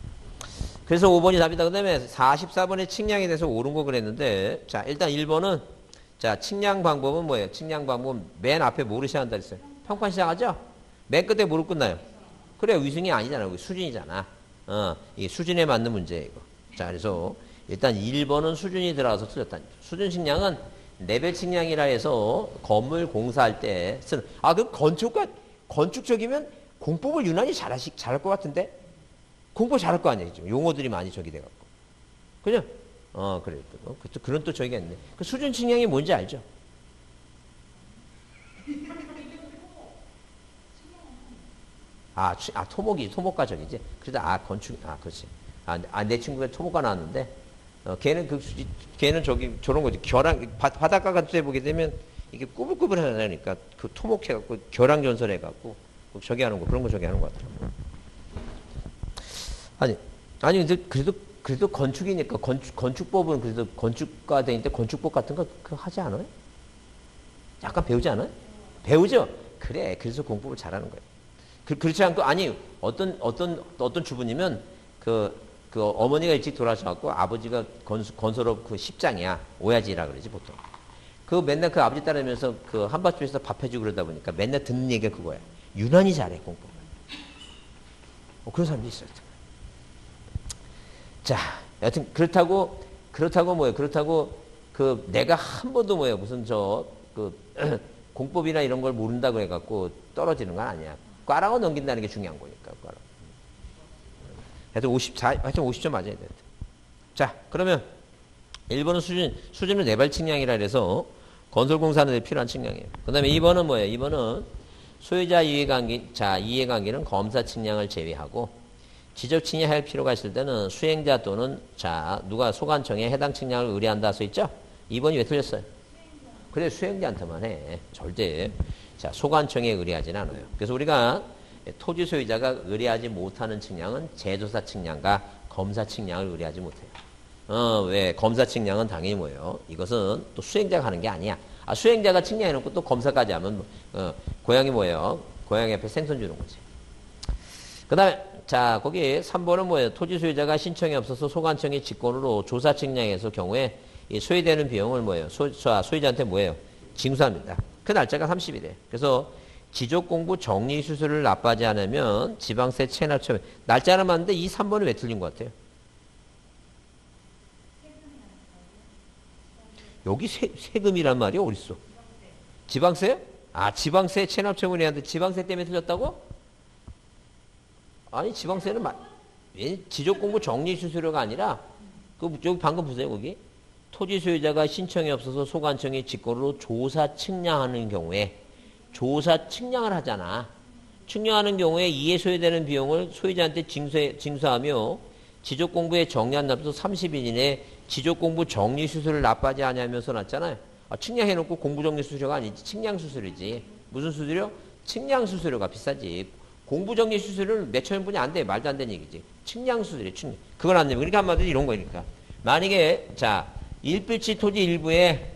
그래서 오 번이 답이다. 그 다음에 사십사 번의 측량에 대해서 옳은 거 그랬는데, 자, 일단 일 번은 자, 측량 방법은 뭐예요? 측량 방법은 맨 앞에 뭐로 시작한다 그랬어요? 평판 시작하죠? 맨 끝에 뭐로 끝나요? 그래, 위승이 아니잖아. 수준이잖아. 어, 이 수준에 맞는 문제예요, 이거. 자, 그래서 일단 일 번은 수준이 들어가서 틀렸다는 거죠. 수준 측량은 레벨 측량이라 해서 건물 공사할 때 쓰는, 아, 그 건축가, 건축적이면 공법을 유난히 잘하시, 잘할 것 같은데? 공법 잘할 거 아니에요. 용어들이 많이 저기 돼갖고. 그죠? 어, 그래. 어, 그, 그런 또 저기가 있네. 그 수준 측량이 뭔지 알죠? 아, 아, 토목이, 토목가 저기지. 그래도, 아, 건축, 아, 그렇지. 아, 아, 내 친구가 토목가 나왔는데, 어, 걔는 그, 걔는 저기, 저런 거지. 결항, 바, 바닷가 같은 데 보게 되면, 이게 꾸불꾸불 하니까, 그 토목해갖고, 결항전설해갖고, 저기 하는 거, 그런 거 저기 하는 거 같더라고. 아니, 아니, 근데 그래도, 그래도 건축이니까, 건축, 건축법은 그래도 건축가 되는데 건축법 같은 거 그거 하지 않아요? 약간 배우지 않아요? 배우죠? 그래, 그래서 공부를 잘하는 거예요. 그, 그렇지 않고, 아니, 어떤, 어떤, 어떤 주부님은 그, 그 어머니가 일찍 돌아가셔갖고 아버지가 건수, 건설업 그 십장이야. 오야지라 그러지, 보통. 그 맨날 그 아버지 따르면서 그 한밭집에서 밥 해주고 그러다 보니까 맨날 듣는 얘기가 그거야. 유난히 잘해, 공부를. 어, 그런 사람도 있어요. 자, 여튼 그렇다고 그렇다고 뭐예요? 그렇다고 그 내가 한 번도 뭐예요? 무슨 저 그 공법이나 이런 걸 모른다 그래갖고 떨어지는 건 아니야. 꽈라고 넘긴다는 게 중요한 거니까. 꽈라. 하여튼 오십사, 하여튼 오십 점 맞아야 돼. 자, 그러면 일 번은 수준, 수준은 내발 측량이라 해서 건설공사하는 데 필요한 측량이에요. 그 다음에 이 번은 뭐예요? 이 번은 소유자 이해관계, 자, 이해관계는 검사 측량을 제외하고 지적 측량할 필요가 있을 때는 수행자 또는 자 누가 소관청에 해당 측량을 의뢰한다 써 있죠? 이 번이 왜 틀렸어요? 그래 수행자한테만 해. 절대 자 소관청에 의뢰하진 않아요. 그래서 우리가 토지 소유자가 의뢰하지 못하는 측량은 제조사 측량과 검사 측량을 의뢰하지 못해요. 어, 왜 검사 측량은 당연히 뭐예요? 이것은 또 수행자가 하는 게 아니야. 아, 수행자가 측량해놓고 또 검사까지 하면 어, 고양이 뭐예요? 고양이 앞에 생선 주는 거지. 그 다음에 자, 거기 삼 번은 뭐예요? 토지 소유자가 신청이 없어서 소관청의 직권으로 조사 측량했을 경우에 이 소요되는 비용을 뭐예요? 소, 소유자한테 뭐예요? 징수합니다. 그 날짜가 삼십 일이에요. 그래서 지적공부 정리수수를 납부하지 않으면 지방세 체납처분. 날짜는 맞는데 이 삼 번은 왜 틀린 것 같아요? 여기 세, 세금이란 말이 어딨어? 지방세? 아, 지방세 체납처분해야 하는데 지방세 때문에 틀렸다고? 아니 지방세는 마, 지적공부 정리수수료가 아니라 그 여기 방금 보세요 거기 토지 소유자가 신청이 없어서 소관청의 직권으로 조사 측량하는 경우에 조사 측량을 하잖아. 측량하는 경우에 이에 소요되는 비용을 소유자한테 징수, 징수하며 지적공부에 정리한 날부터 삼십 일 이내에 지적공부 정리수수료를 납부하지 않으면서 놨잖아요. 아, 측량해놓고 공부정리수수료가 아니지 측량수수료지. 무슨 수수료? 측량수수료가 비싸지. 공부정리 수수료를 몇천 원뿐이 안 돼. 말도 안 되는 얘기지. 측량수수료, 측량. 그건 안 되면. 그러니까 한마디로 이런 거니까. 만약에, 자, 일필지 토지 일부에,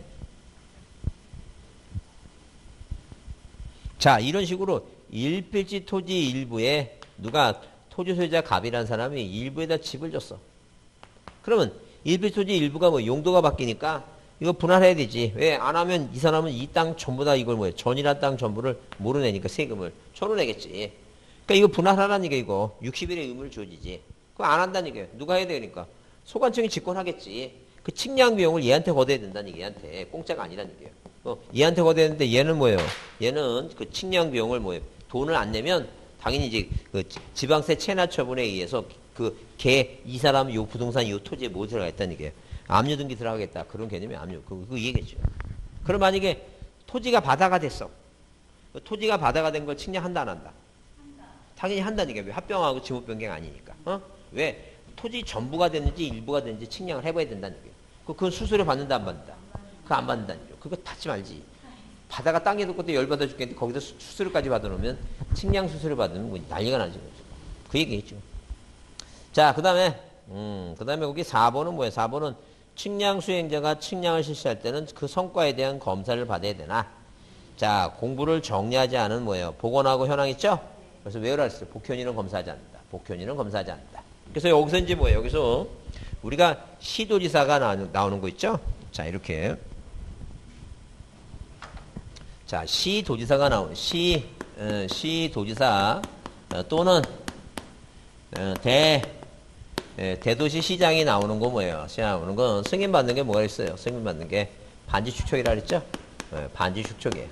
자, 이런 식으로 일필지 토지 일부에 누가 토지 소유자 갑이라는 사람이 일부에다 집을 줬어. 그러면 일필지 토지 일부가 뭐 용도가 바뀌니까 이거 분할해야 되지. 왜? 안 하면 이 사람은 이 땅 전부 다 이걸 뭐야. 전이란 땅 전부를 모르 내니까 세금을 초로 내겠지. 그러니까 이거 분할하라는 게 이거 육십 일의 의무를 주어지지. 그거 안 한다는 얘기예요. 누가 해야 되니까 소관청이 직권하겠지. 그 측량 비용을 얘한테 거둬야 된다는 얘기. 얘한테 공짜가 아니라는 얘기예요. 어, 얘한테 거둬야되는데 얘는 뭐예요? 얘는 그 측량 비용을 뭐예요? 돈을 안 내면 당연히 이제 그 지방세 체납 처분에 의해서 그 걔 이 사람 요 부동산 요 토지에 뭐 들어가겠다는 얘기예요. 압류 등기 들어가겠다. 그런 개념이 압류. 그, 그 얘기겠죠. 그럼 만약에 토지가 바다가 됐어. 그 토지가 바다가 된 걸 측량한다 안 한다? 당연히 한다는 얘기야. 왜? 합병하고 지목변경 아니니까. 어? 왜? 토지 전부가 됐는지 일부가 됐는지 측량을 해봐야 된다는 얘기야. 그, 그건 수수료 받는다 안 받는다? 그거 안 받는다는 얘기야. 그거 받지 말지. 바다가 땅에 둘 것도 열받아 죽겠는데 거기서 수, 수수료까지 받아놓으면 측량 수수료 받으면 뭐 난리가 나지. 그 얘기겠죠. 자, 그 다음에 음, 그 다음에 거기 사 번은 뭐예요? 사 번은 측량 수행자가 측량을 실시할 때는 그 성과에 대한 검사를 받아야 되나? 자, 공부를 정리하지 않은 뭐예요? 복원하고 현황 있죠? 그래서 외우라 했어요. 복현이는 검사하지 않는다. 복현이는 검사하지 않는다. 그래서 여기서 이제 뭐예요? 여기서 우리가 시도지사가 나오는 거 있죠? 자, 이렇게. 자, 시도지사가 나오는 시, 어, 시도지사 어, 또는 어, 대 예, 대도시 시장이 나오는 거 뭐예요? 시장 나오는 건 승인 받는 게 뭐가 있어요? 승인 받는 게 반지 축척이라 그랬죠? 예, 반지 축척이에요.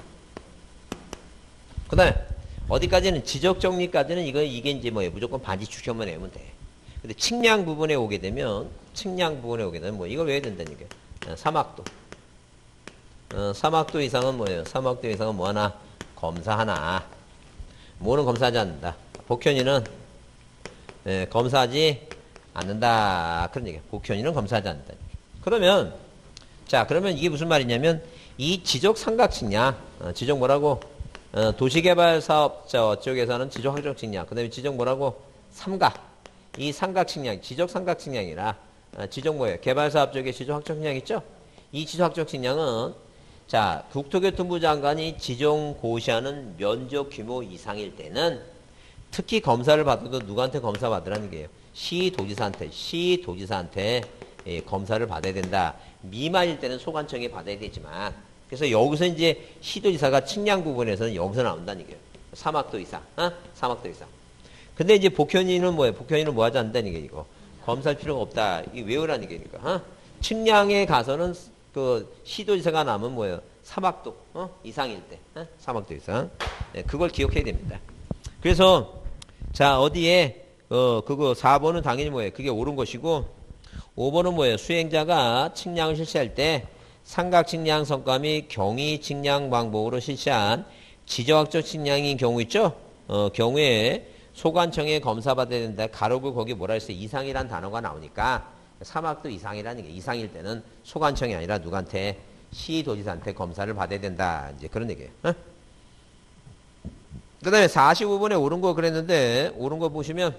그 다음에 어디까지는 지적 정리까지는 이거 이게 이제 뭐예요? 무조건 반지 축척만 외우면 돼. 근데 측량 부분에 오게 되면 측량 부분에 오게 되면 뭐 이걸 외워야 된다는 얘기예요. 어, 삼학도. 어, 삼학도 이상은 뭐예요? 삼학도 이상은 뭐 하나? 검사 하나. 뭐는 검사하지 않는다. 복현이는 예, 검사하지 않는다. 그런 얘기예요. 복현이는 검사하지 않는다. 그러면 자 그러면 이게 무슨 말이냐면 이 지적 삼각 측량 어, 지적 뭐라고? 어, 도시개발 사업자 쪽에서는 지적 확정 측량. 그 다음에 지적 뭐라고? 삼각. 이 삼각 측량, 지적 삼각 측량이라 어, 지적 뭐예요? 개발 사업 쪽에 지적 확정 측량 있죠? 이 지적 확정 측량은 자 국토교통부 장관이 지정 고시하는 면적 규모 이상일 때는 특히 검사를 받아도 누구한테 검사 받으라는 게요? 시도지사한테 시도지사한테 예, 검사를 받아야 된다. 미만일 때는 소관청에 받아야 되지만 그래서 여기서 이제 시도지사가 측량 부분에서는 여기서 나온다는 얘기예요. 삼학도 이상, 어? 삼학도 이상. 근데 이제 복현이는 뭐예요? 복현이는 뭐 하지 않는다는 게 이거. 검사할 필요가 없다. 이게 외우라는 게니까. 어? 측량에 가서는 그 시도지사가 나면 뭐예요? 삼학도 어? 이상일 때. 어? 삼학도 이상. 네, 그걸 기억해야 됩니다. 그래서 자 어디에 어 그거 사 번은 당연히 뭐예요? 그게 옳은 것이고 오 번은 뭐예요? 수행자가 측량을 실시할 때 삼각 측량 성과 및 경위 측량 방법으로 실시한 지적학적 측량인 경우 있죠? 어 경우에 소관청에 검사받아야 된다. 가로고 거기 뭐라 했어요? 이상이란 단어가 나오니까 삼학도 이상이라는 게 이상일 때는 소관청이 아니라 누구한테 시도지사한테 검사를 받아야 된다. 이제 그런 얘기예요. 어? 그 다음에 사십오 번에 옳은 거 그랬는데 옳은 거 보시면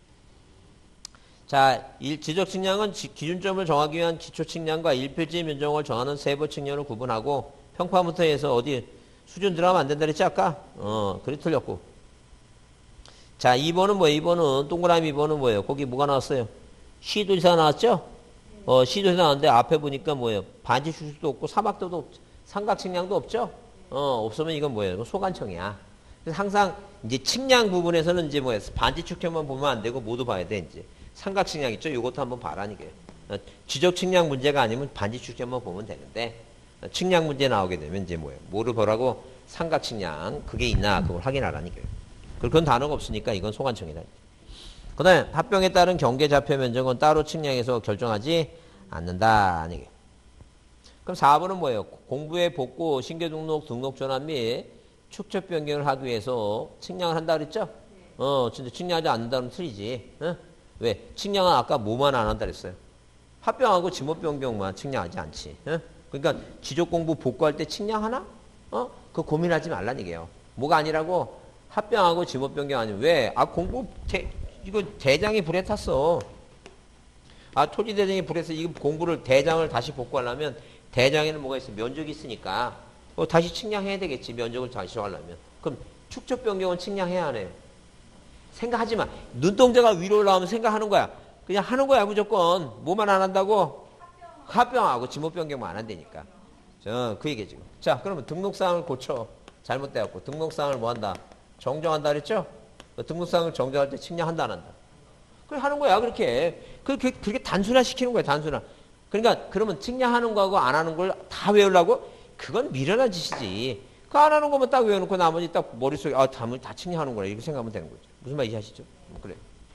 자, 일, 지적 측량은 지, 기준점을 정하기 위한 기초 측량과 일필지 면적을 정하는 세부 측량을 구분하고 평파부터 해서 어디 수준 들어가면 안 된다 그랬지 아까? 어, 그래 틀렸고. 자, 이 번은 뭐예요? 이 번은 동그라미 이 번은 뭐예요? 거기 뭐가 나왔어요? 시도지사 나왔죠? 어, 시도지사 나왔는데 앞에 보니까 뭐예요? 반지 수술도 없고 사막도도 없, 삼각 측량도 없죠? 어, 없으면 이건 뭐예요? 이건 소관청이야. 그래서 항상 이제 측량 부분에서는 이제 뭐예요? 반지 축형만 보면 안 되고 모두 봐야 돼, 이제. 삼각 측량 있죠? 이것도 한번 봐라니까. 어, 지적 측량 문제가 아니면 반지 축형만 보면 되는데, 어, 측량 문제 나오게 되면 이제 뭐예요? 뭐를 보라고? 삼각 측량, 그게 있나? 그걸 확인하라니까요. 그런 단어가 없으니까 이건 소관청이다. 그 다음에 합병에 따른 경계 좌표 면적은 따로 측량해서 결정하지 않는다. 아니게. 그럼 사 번은 뭐예요? 공부에 복구, 신규 등록, 등록 전환 및 축적 변경을 하기 위해서 측량을 한다 그랬죠? 어, 진짜 측량하지 않는다면 틀리지. 어? 왜? 측량은 아까 뭐만 안 한다 그랬어요? 합병하고 지목 변경만 측량하지 않지. 어? 그러니까 지적 공부 복구할 때 측량하나? 어? 그거 고민하지 말란 얘기예요. 뭐가 아니라고? 합병하고 지목 변경 아니면 왜? 아 공부 대, 이거 대장이 불에 탔어. 아 토지 대장이 불에 탔어. 이거 공부를 대장을 다시 복구하려면 대장에는 뭐가 있어? 면적이 있으니까 어, 다시 측량해야 되겠지. 면적을 다시 하려면. 그럼 축적 변경은 측량해야 하네요. 생각하지 마. 눈동자가 위로 올라오면 생각하는 거야. 그냥 하는 거야 무조건. 뭐만 안 한다고? 합병하고 지목 변경만 안 한다니까. 저, 그 얘기 지금. 자 그러면 등록사항을 고쳐. 잘못돼갖고 등록사항을 뭐 한다? 정정한다 그랬죠? 등록사항을 정정할 때 측량한다 안 한다. 그래 하는 거야 그렇게. 그렇게 그렇게 단순화 시키는 거야 단순화. 그러니까 그러면 측량하는 거하고 안 하는 걸 다 외우려고? 그건 미련한 짓이지. 그 안 하는 거면 딱 외워놓고 나머지 딱 머릿속에 아 다, 다 측량하는 거라 이렇게 생각하면 되는 거죠. 무슨 말인지 아시죠? 그래.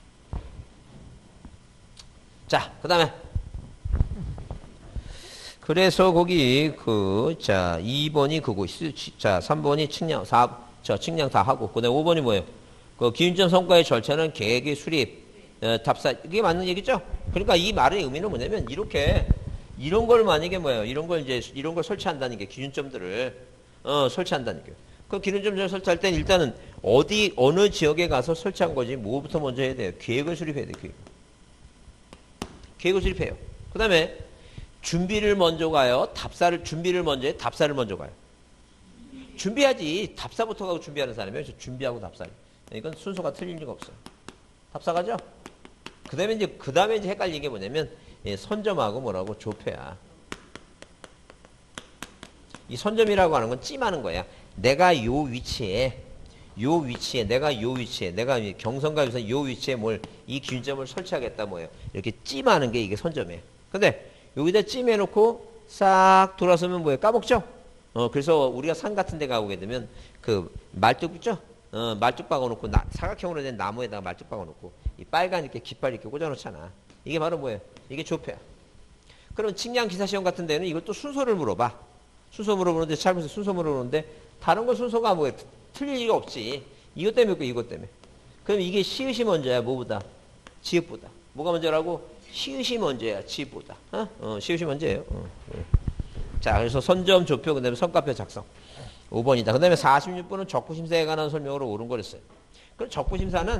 자 그 다음에 그래서 거기 그 자 이 번이 그거 자 삼 번이 측량 사 자, 측량 다 하고. 그 다음에 오 번이 뭐예요? 그 기준점 성과의 절차는 계획의 수립, 어, 답사, 이게 맞는 얘기죠? 그러니까 이 말의 의미는 뭐냐면, 이렇게, 이런 걸 만약에 뭐예요? 이런 걸 이제, 이런 걸 설치한다는 게 기준점들을, 어, 설치한다는 게. 그 기준점을 설치할 땐 일단은 어디, 어느 지역에 가서 설치한 거지, 뭐부터 먼저 해야 돼요? 계획을 수립해야 돼요, 계획. 계획을 수립해요. 그 다음에 준비를 먼저 가요? 답사를, 준비를 먼저 해? 답사를 먼저 가요? 준비하지. 답사부터 가고 준비하는 사람이에요. 준비하고 답사. 이건 순서가 틀릴 리가 없어요. 답사 가죠? 그 다음에 이제, 그 다음에 이제 헷갈리는 게 뭐냐면, 예, 선점하고 뭐라고? 조표야. 이 선점이라고 하는 건 찜하는 거야. 내가 요 위치에 요 위치에 내가 요 위치에 내가 경선과 유선 요 위치에 뭘 이 균점을 설치하겠다 뭐예요. 이렇게 찜하는 게 이게 선점이에요. 근데 여기다 찜해놓고 싹 돌아서면 뭐예요? 까먹죠? 어 그래서 우리가 산 같은 데 가보게 되면 그 말뚝 있죠? 어 말뚝 박아놓고 나, 사각형으로 된 나무에다가 말뚝 박아놓고 이 빨간 이렇게 깃발 이렇게 꽂아놓잖아. 이게 바로 뭐예요? 이게 조표야. 그럼 측량 기사 시험 같은 데는 이걸 또 순서를 물어봐. 순서 물어보는데 잘 보세요. 순서 물어보는데 다른 거 순서가 뭐예요? 틀릴 리가 없지. 이것 때문에 있고 이것 때문에. 그럼 이게 시읒이 먼저야. 뭐보다? 지읒보다. 뭐가 먼저라고? 시읒이 먼저야. 지읒보다. 어? 어 시읒이 먼저예요. 어, 어. 자, 그래서 선점, 조표, 그 다음에 성과표 작성. 오 번이다. 그 다음에 사십육 번은 적부심사에 관한 설명으로 옳은 거랬어요. 그럼 적부심사는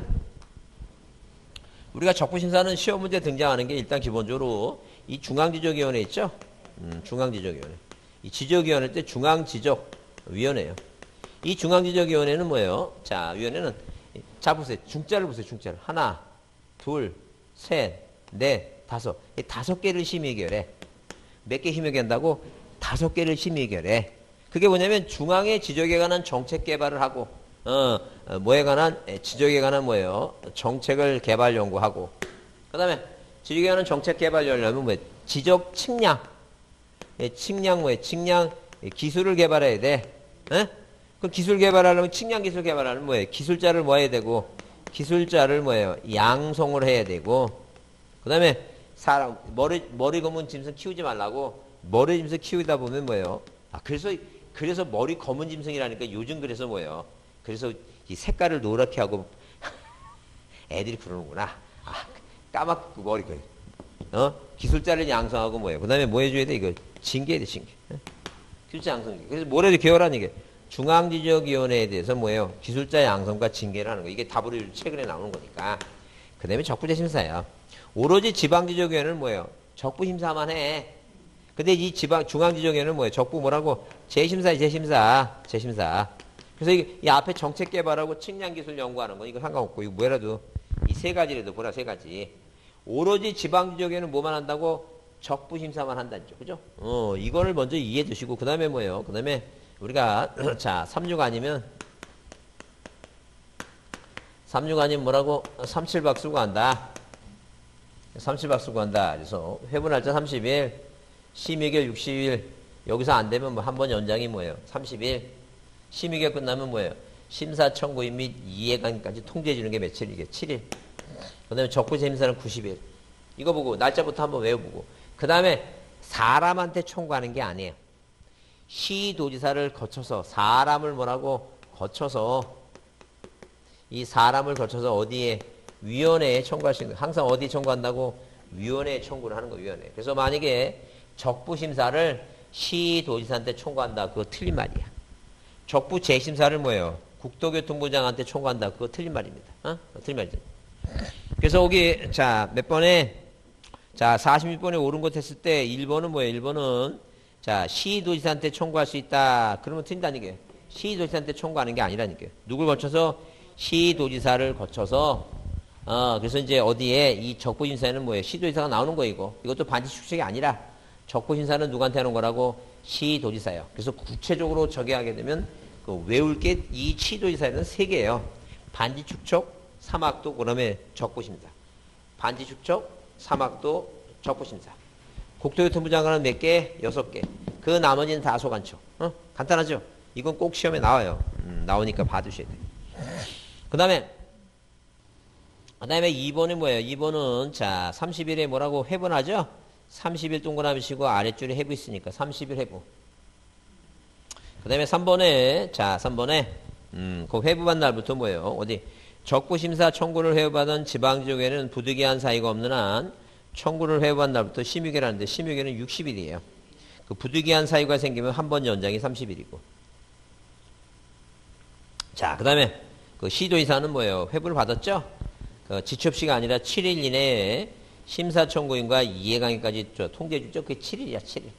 우리가 적부심사는 시험 문제에 등장하는 게 일단 기본적으로 이 중앙지적위원회 있죠? 음, 중앙지적위원회. 이 지적위원회 때 중앙지적위원회예요. 이 중앙지적위원회는 뭐예요? 자, 위원회는 자 보세요. 중자를 보세요. 중자를. 하나, 둘, 셋, 넷, 다섯. 이 다섯 개를 심의결해. 몇 개 심의결한다고? 다섯 개를 심의결해. 그게 뭐냐면 중앙의 지적에 관한 정책 개발을 하고 어, 어 뭐에 관한 지적에 관한 뭐예요? 정책을 개발 연구하고 그다음에 지적에 관한 정책 개발 연구하면 뭐예요? 지적 측량. 예, 측량 뭐예요? 측량 기술을 개발해야 돼. 에? 그럼 기술 개발하려면 측량 기술 개발하려면 뭐예요? 기술자를 뭐 해야 되고 기술자를 뭐예요? 양성을 해야 되고 그다음에 사람 머리 머리 검은 짐승 키우지 말라고 머리 짐승 키우다 보면 뭐예요? 아 그래서 그래서 머리 검은 짐승이라니까 요즘 그래서 뭐예요? 그래서 이 색깔을 노랗게 하고 애들이 그러는구나. 아 까맣고 머리 그 어 기술자를 양성하고 뭐예요? 그다음에 뭐 해줘야 돼? 이거 징계해야 돼 징계. 기술자 양성. 그래서 뭐래도 개월하는 게 중앙지적위원회에 대해서 뭐예요? 기술자 양성과 징계를 하는 거. 이게 답으로 최근에 나오는 거니까. 그 다음에 적부재심사예요. 오로지 지방지적위원회는 뭐예요? 적부심사만 해. 근데 이 지방, 중앙지적위원회는 뭐예요? 적부 뭐라고? 재심사에 재심사. 재심사. 그래서 이, 이 앞에 정책 개발하고 측량기술 연구하는 거, 이거 상관없고, 이거 뭐라도, 이 세 가지라도 보라, 세 가지. 오로지 지방지적위원회는 뭐만 한다고? 적부심사만 한다죠. 그죠? 어, 이거를 먼저 이해해 두시고, 그 다음에 뭐예요? 그 다음에 우리가, 자, 삼육 아니면, 삼육 아니면 뭐라고? 삼칠박 쓰고 한다. 삼칠박 쓰고 한다. 그래서 회분할자 삼십 일, 심의결 육십 일, 여기서 안 되면 뭐 한 번 연장이 뭐예요? 삼십 일. 심의결 끝나면 뭐예요? 심사 청구인 및 이해관까지 통지해 주는 게 며칠이게? 칠 일. 그 다음에 적부재심사는 구십 일. 이거 보고 날짜부터 한번 외워보고. 그 다음에 사람한테 청구하는 게 아니에요. 시도지사를 거쳐서 사람을 뭐라고? 거쳐서 이 사람을 거쳐서 어디에? 위원회에 청구할 수 있는, 항상 어디 청구한다고? 위원회에 청구를 하는 거, 위원회. 그래서 만약에 적부심사를 시도지사한테 청구한다. 그거 틀린 말이야. 적부재심사를 뭐예요? 국토교통부장한테 청구한다. 그거 틀린 말입니다. 어? 틀린 말이죠. 그래서 여기, 자, 몇 번에, 자, 사십육 번에 옳은 것 했을 때 일 번은 뭐예요? 일 번은, 자, 시도지사한테 청구할 수 있다. 그러면 틀린다니까요. 시도지사한테 청구하는 게 아니라니까요. 누굴 거쳐서? 시도지사를 거쳐서, 어, 그래서 이제 어디에 이 적부심사에는 뭐예요? 시도지사가 나오는 거 이거. 이것도 반지 축적이 아니라 적부심사는 누구한테 하는 거라고? 시도지사예요. 그래서 구체적으로 저기하게 되면 그 외울 게 이 시도지사에는 세 개예요. 반지 축적, 사막도, 그다음에 적부심사. 반지 축적, 사막도, 적부심사. 국토교통부 장관은 몇 개? 여섯 개. 그 나머지는 다 소관청. 어? 간단하죠? 이건 꼭 시험에 나와요. 음, 나오니까 봐두셔야 돼요. 그 다음에 그 다음에 이 번이 뭐예요? 이 번은 자 삼십 일에 뭐라고 회분하죠? 삼십 일 동그라미 치고 아랫줄에 해부 있으니까 삼십 일 해부. 그 다음에 삼 번에 자 삼 번에 음, 그 회부한 날부터 뭐예요? 어디? 적부심사 청구를 회부받은 지방지역에는 부득이한 사유가 없는 한 청구를 회부한 날부터 심의결 하는데 심의결은 육십 일이에요. 그 부득이한 사유가 생기면 한 번 연장이 삼십 일이고. 자, 그 다음에 그 시도지사는 뭐예요? 회부를 받았죠? 그 지첩시가 아니라 칠 일 이내에 심사청구인과 이해강의까지 통지해 주죠? 그게 칠 일이야, 칠 일.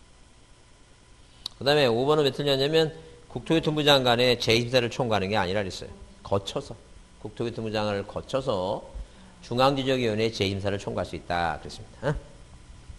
그 다음에 오 번은 왜 틀렸냐면 국토교통부 장관의 재심사를 청구하는 게 아니라 그랬어요. 거쳐서. 국토교통부 장관을 거쳐서 중앙지적위원회의 재심사를 청구할 수 있다. 그랬습니다. 어?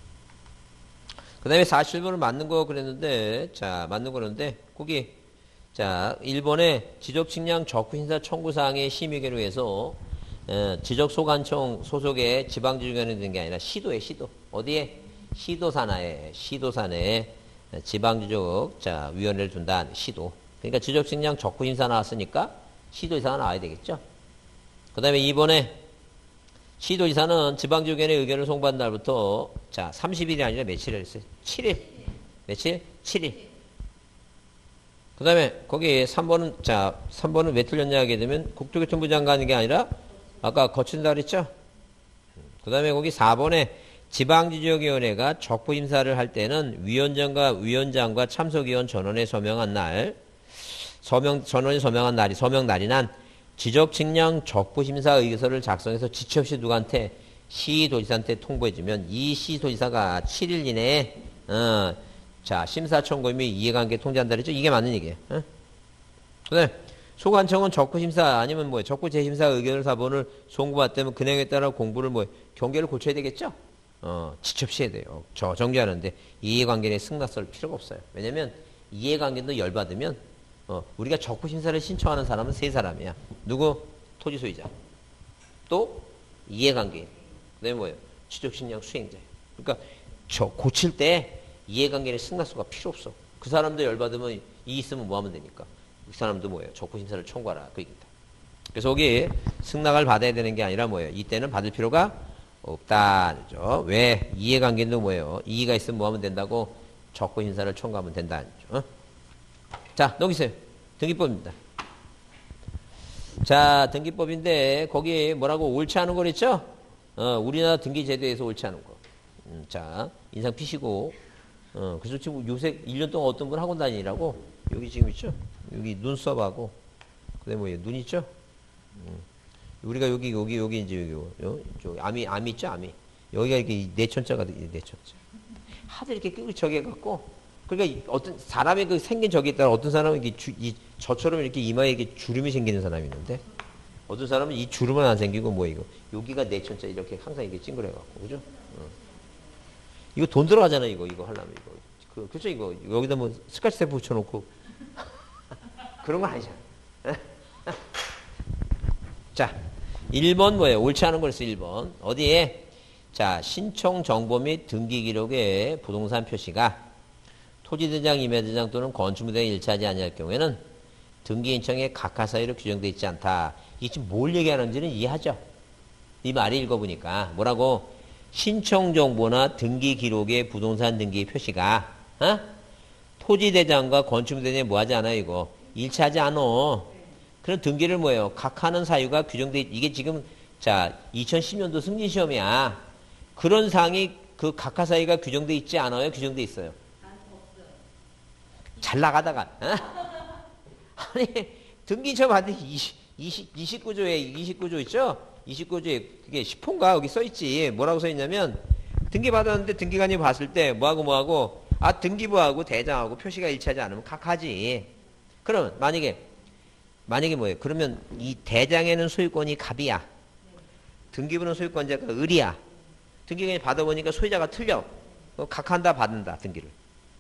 그 다음에 사십일 번을 맞는 거 그랬는데, 자, 맞는 거는데, 거기, 자, 일본의 지적측량 적부심사 청구사항의 심의계로 해서 어, 지적소관청 소속의 지방지주위원회 된 게 아니라 시도에 시도. 어디에? 시도산하에 시도산에 지방지적 자 위원회를 둔다. 시도. 그러니까 지적측량 적부심사 나왔으니까 시도지사가 나와야 되겠죠. 그 다음에 이번에 시도지사는 지방지주위원회 의견을 송부한 날부터 자 삼십 일이 아니라 며칠을 했어요? 칠 일. 며칠? 칠 일. 그 다음에 거기 삼 번은 자 삼 번은 왜 틀렸냐 하게 되면 국토교통부 장관이 게 아니라 아까 거친다 그랬죠? 그 다음에 거기 사 번에 지방지적위원회가 적부심사를 할 때는 위원장과 위원장과 참석위원 전원에 서명한 날 서명 전원이 서명한 날이 서명 날이 난 지적측량 적부심사 의결서를 작성해서 지체 없이 누구한테 시도지사한테 통보해주면 이 시도지사가 칠 일 이내에 어, 자 심사 청구 및 이해관계 통지한다 그랬죠? 이게 맞는 얘기예요. 어? 그다음에 소관청은 적부심사 아니면 뭐 적부재심사 의견을 사본을 송부받다면 그 내용에 따라 공부를 뭐 경계를 고쳐야 되겠죠? 어, 지체 없이 해야 돼요. 저 정지하는데 이해관계에 승낙설 필요가 없어요. 왜냐면 이해관계도 열받으면 어, 우리가 적부심사를 신청하는 사람은 세 사람이야. 누구? 토지 소유자. 또 이해관계인. 그 다음에 뭐예요? 지적측량 수행자. 그러니까 저 고칠 때 이해관계의 승낙서가 필요 없어. 그 사람도 열받으면 이 있으면 뭐 하면 되니까. 그 사람도 뭐예요? 적부심사를 청구하라. 그 얘기입니다. 그래서 거기 승낙을 받아야 되는 게 아니라 뭐예요? 이때는 받을 필요가 없다. 그죠? 왜? 이해관계도 뭐예요? 이의가 있으면 뭐 하면 된다고? 적부심사를 청구하면 된다. 그죠? 자, 넘기세요. 등기법입니다. 자, 등기법인데 거기 뭐라고 옳지 않은 거 그랬죠? 어, 우리나라 등기제도에서 옳지 않은 거. 음, 자, 인상 피시고 어, 그래서 지금 요새 일 년 동안 어떤 분 학원 다니라고 여기 지금 있죠? 여기 눈썹하고 그다음에 뭐예요? 눈 있죠? 음, 우리가 여기 여기 여기 이제 여기 저 암이 암이 있죠? 암이 여기가 이렇게 내천자가 내천자. 하도 이렇게 끄적여 갖고 그러니까 어떤 사람의 그 생긴 적에 따라 어떤 사람은 이게 주, 이 저처럼 이렇게 이마에 이렇게 주름이 생기는 사람이 있는데 어떤 사람은 이 주름은 안 생기고 뭐 이거 여기가 내천자 이렇게 항상 이게 찡그려 갖고 그죠? 어. 이거 돈 들어가잖아 이거 이거 하려면 이거 그 그죠 이거 여기다 뭐 스카치 테이프 붙여놓고 그런 거 아니잖아. 자, 일 번 뭐예요? 옳지 않은 걸 써. 일 번 어디에? 자, 신청 정보 및 등기 기록에 부동산 표시가 토지대장, 임야대장 또는 건축물대장에 일치하지 아니할 경우에는 등기인청의 각하 사유로 규정되어 있지 않다. 이게 지금 뭘 얘기하는지는 이해하죠? 이 말이 읽어보니까 뭐라고? 신청 정보나 등기 기록의 부동산 등기 표시가 어? 토지대장과 건축물대장에 뭐하지 않아요 이거? 일치하지 않어. 그럼 등기를 뭐예요? 각하는 사유가 규정돼 이게 지금 자 이천십 년도 승진시험이야. 그런 사항이 그 각하 사유가 규정돼 있지 않아요? 규정돼 있어요. 잘 나가다가 어? 아니 등기시험 하는데 이십구 조에 이십구 조 있죠? 이십구 조에 그게 십 호인가 여기 써있지. 뭐라고 써있냐면 등기 받았는데 등기관이 봤을 때 뭐하고 뭐하고 아 등기부하고 대장하고 표시가 일치하지 않으면 각하지. 그러면 만약에 만약에 뭐예요? 그러면 이 대장에는 소유권이 갑이야. 등기부는 소유권자가 을이야. 등기관이 받아보니까 소유자가 틀려. 각한다 받는다 등기를.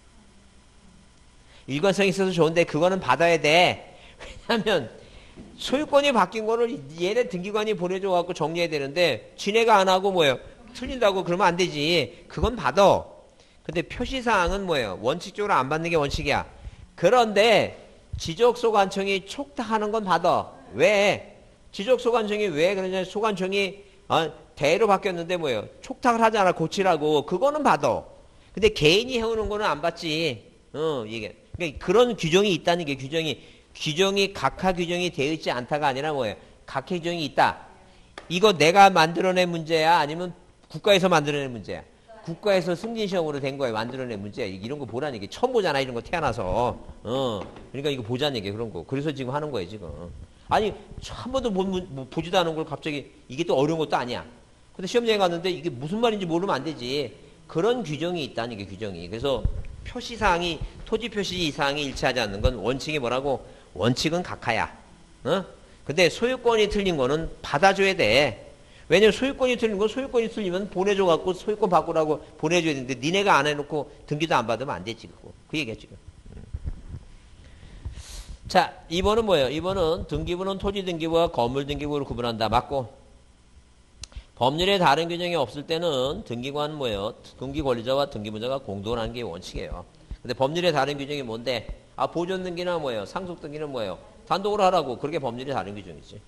일관성이 있어서 좋은데 그거는 받아야 돼. 왜냐하면 소유권이 바뀐 거를 얘네 등기관이 보내줘 갖고 정리해야 되는데 지네가 안 하고 뭐예요? 틀린다고 그러면 안 되지. 그건 받아. 근데 표시사항은 뭐예요? 원칙적으로 안 받는 게 원칙이야. 그런데 지적소관청이 촉탁하는 건 받아. 왜? 지적소관청이 왜 그러냐? 소관청이 어, 대로 바뀌었는데 뭐예요? 촉탁을 하잖아. 고치라고. 그거는 받아. 근데 개인이 해오는 거는 안 받지. 어, 이게. 그러니까 그런 규정이 있다는 게 규정이 규정이 각하 규정이 되어 있지 않다가 아니라 뭐예요? 각하 규정이 있다. 이거 내가 만들어낸 문제야? 아니면 국가에서 만들어낸 문제야? 국가에서 승진시험으로 된 거에 만들어낸 문제야. 이런 거 보라는 얘기. 처음 보잖아. 이런 거 태어나서. 어. 그러니까 이거 보자는 얘기 그런 거. 그래서 지금 하는 거예요, 지금. 아니, 한 번도 보, 뭐, 보지도 않은 걸 갑자기 이게 또 어려운 것도 아니야. 근데 시험장에 갔는데 이게 무슨 말인지 모르면 안 되지. 그런 규정이 있다는 게 규정이. 그래서 표시사항이, 토지 표시사항이 일치하지 않는 건 원칙이 뭐라고? 원칙은 각하야. 어? 근데 소유권이 틀린 거는 받아줘야 돼. 왜냐면 소유권이 틀린 건 소유권이 틀리면 보내줘갖고 소유권 바꾸라고 보내줘야 되는데 니네가 안 해놓고 등기도 안 받으면 안 되지. 그거. 그 얘기야 지금. 자, 이 번은 뭐예요? 이 번은 등기부는 토지 등기부와 건물 등기부를 구분한다. 맞고. 법률에 다른 규정이 없을 때는 등기관은 뭐예요? 등기 권리자와 등기부자가 공동으로 하는 게 원칙이에요. 근데 법률에 다른 규정이 뭔데? 아, 보존 등기나 뭐예요? 상속 등기는 뭐예요? 단독으로 하라고. 그렇게 법률에 다른 규정이지.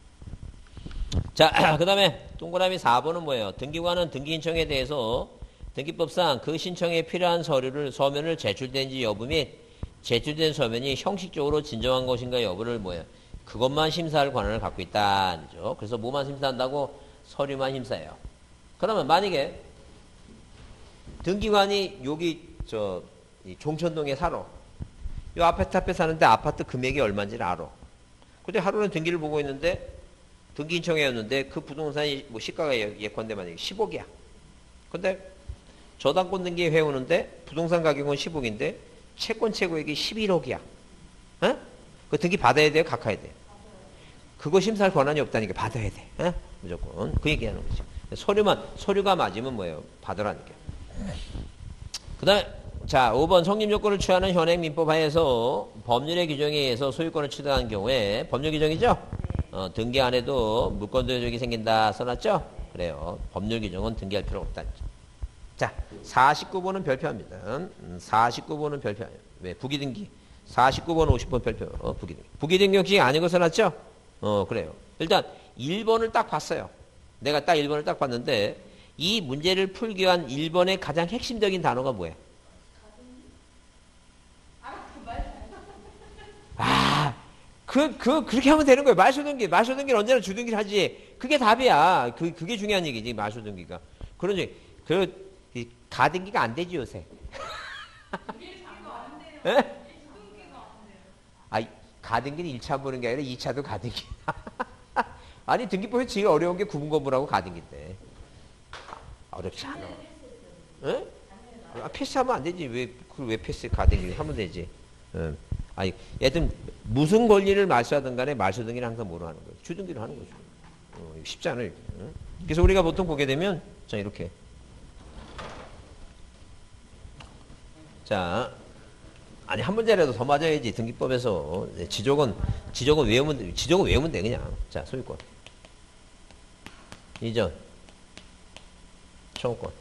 자, 그 다음에 동그라미 사 번은 뭐예요? 등기관은 등기 신청에 대해서 등기법상 그 신청에 필요한 서류를, 서면을 제출된지 여부 및 제출된 서면이 형식적으로 진정한 것인가 여부를 뭐예요? 그것만 심사할 권한을 갖고 있다. 그죠? 그래서 뭐만 심사한다고? 서류만 심사해요. 그러면 만약에 등기관이 여기 저 이 종천동에 살아. 이 아파트 앞에 사는데 아파트 금액이 얼마인지를 알아. 근데 하루는 등기를 보고 있는데 등기 신청이었는데 그 부동산이 뭐 시가가 예컨대 만약에 십억이야. 근데 저당권 등기 해오는데 부동산 가격은 십억인데 채권 최고액이 십일억이야. 어? 그 등기 받아야 돼요? 각하야 돼요? 그거 심사할 권한이 없다니까 받아야 돼. 어? 무조건. 그 얘기하는 거지. 서류만, 서류가 맞으면 뭐예요? 받으라니까. 그 다음에, 자, 오 번 성립 요건을 취하는 현행 민법 하에서 법률의 규정에 의해서 소유권을 취득한 경우에, 법률 규정이죠? 어, 등기 안 해도 물권 도적이 생긴다 써놨죠? 그래요. 법률 규정은 등기할 필요 없다. 자, 사십구 번은 별표합니다. 음, 사십구 번은 별표예요. 왜? 부기등기. 사십구 번, 오십 번 별표. 어, 부기등기. 부기등기 혹시 아닌 거 써놨죠? 어, 그래요. 일단 일 번을 딱 봤어요. 내가 딱 일 번을 딱 봤는데 이 문제를 풀기 위한 일 번의 가장 핵심적인 단어가 뭐예요? 아, 그, 그, 그렇게 하면 되는 거예요. 말소등기. 말소등기는 언제나 주등기를 하지. 그게 답이야. 그, 그게 중요한 얘기지, 말소등기가. 그런지, 그, 이 가등기가 안 되지, 요새. 예? 아, 가등기는 일 차 보는 게 아니라 이 차도 가등기. 아니, 등기법에 제일 어려운 게 구분거부라고 가등기인데. 어렵지 않아. 예? 아, 패스하면 안 되지. 왜, 그걸 왜 패스, 가등기 하면 되지. 예. 아니, 여튼, 무슨 권리를 말소하든 간에 말소 등기는 항상 뭐로 하는 거예요? 주등기를 하는 거죠. 어, 쉽지 않아요. 응? 그래서 우리가 보통 보게 되면, 자, 이렇게. 자, 아니, 한 문제라도 더 맞아야지. 등기법에서. 지적은, 지적은 외우면 돼. 지적은 외우면 돼, 그냥. 자, 소유권. 이전. 청구권.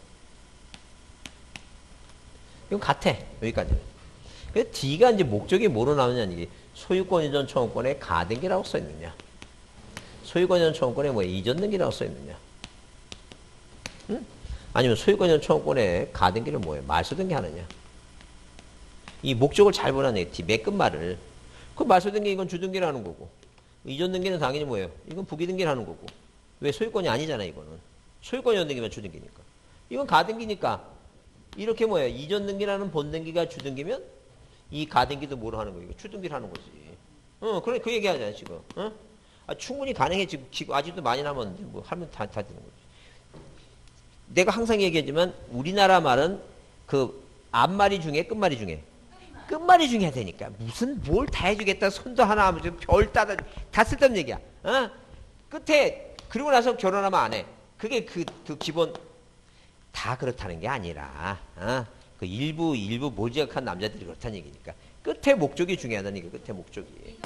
이건 같아. 여기까지는. D가 이제 목적이 뭐로 나오냐는 이게 소유권 이전 청구권에 가등기라고 써있느냐. 소유권 이전 청구권에 뭐 이전 등기라고 써있느냐. 응? 아니면 소유권 이전 청구권에 가등기를 뭐예요? 말소 등기 하느냐. 이 목적을 잘 보라는 얘기. D 맨 끝말을. 그 말소 등기 이건 주등기라는 거고. 이전 등기는 당연히 뭐예요? 이건 부기 등기라는 거고. 왜 소유권이 아니잖아 이거는. 소유권 이전 등기면 주등기니까. 이건 가등기니까. 이렇게 뭐예요? 이전 등기라는 본 등기가 주등기면 이 가등기도 뭐로 하는 거예요? 추등기를 하는 거지. 어, 그래, 그 얘기 하잖아, 지금. 어? 아, 충분히 가능해. 지금, 지금 아직도 많이 남았는데, 뭐, 하면 다, 다 되는 거지. 내가 항상 얘기하지만, 우리나라 말은 그, 앞말이 중에, 끝말이 중에. 끝말이 중요해야 되니까. 무슨, 뭘 다 해주겠다. 손도 하나 하면 별 따다, 다 쓸데없는 얘기야. 어? 끝에, 그러고 나서 결혼하면 안 해. 그게 그, 그 기본, 다 그렇다는 게 아니라, 어? 그 일부, 일부 몰지각한 남자들이 그렇다는 얘기니까. 끝에 목적이 중요하다는 얘기, 끝에 목적이.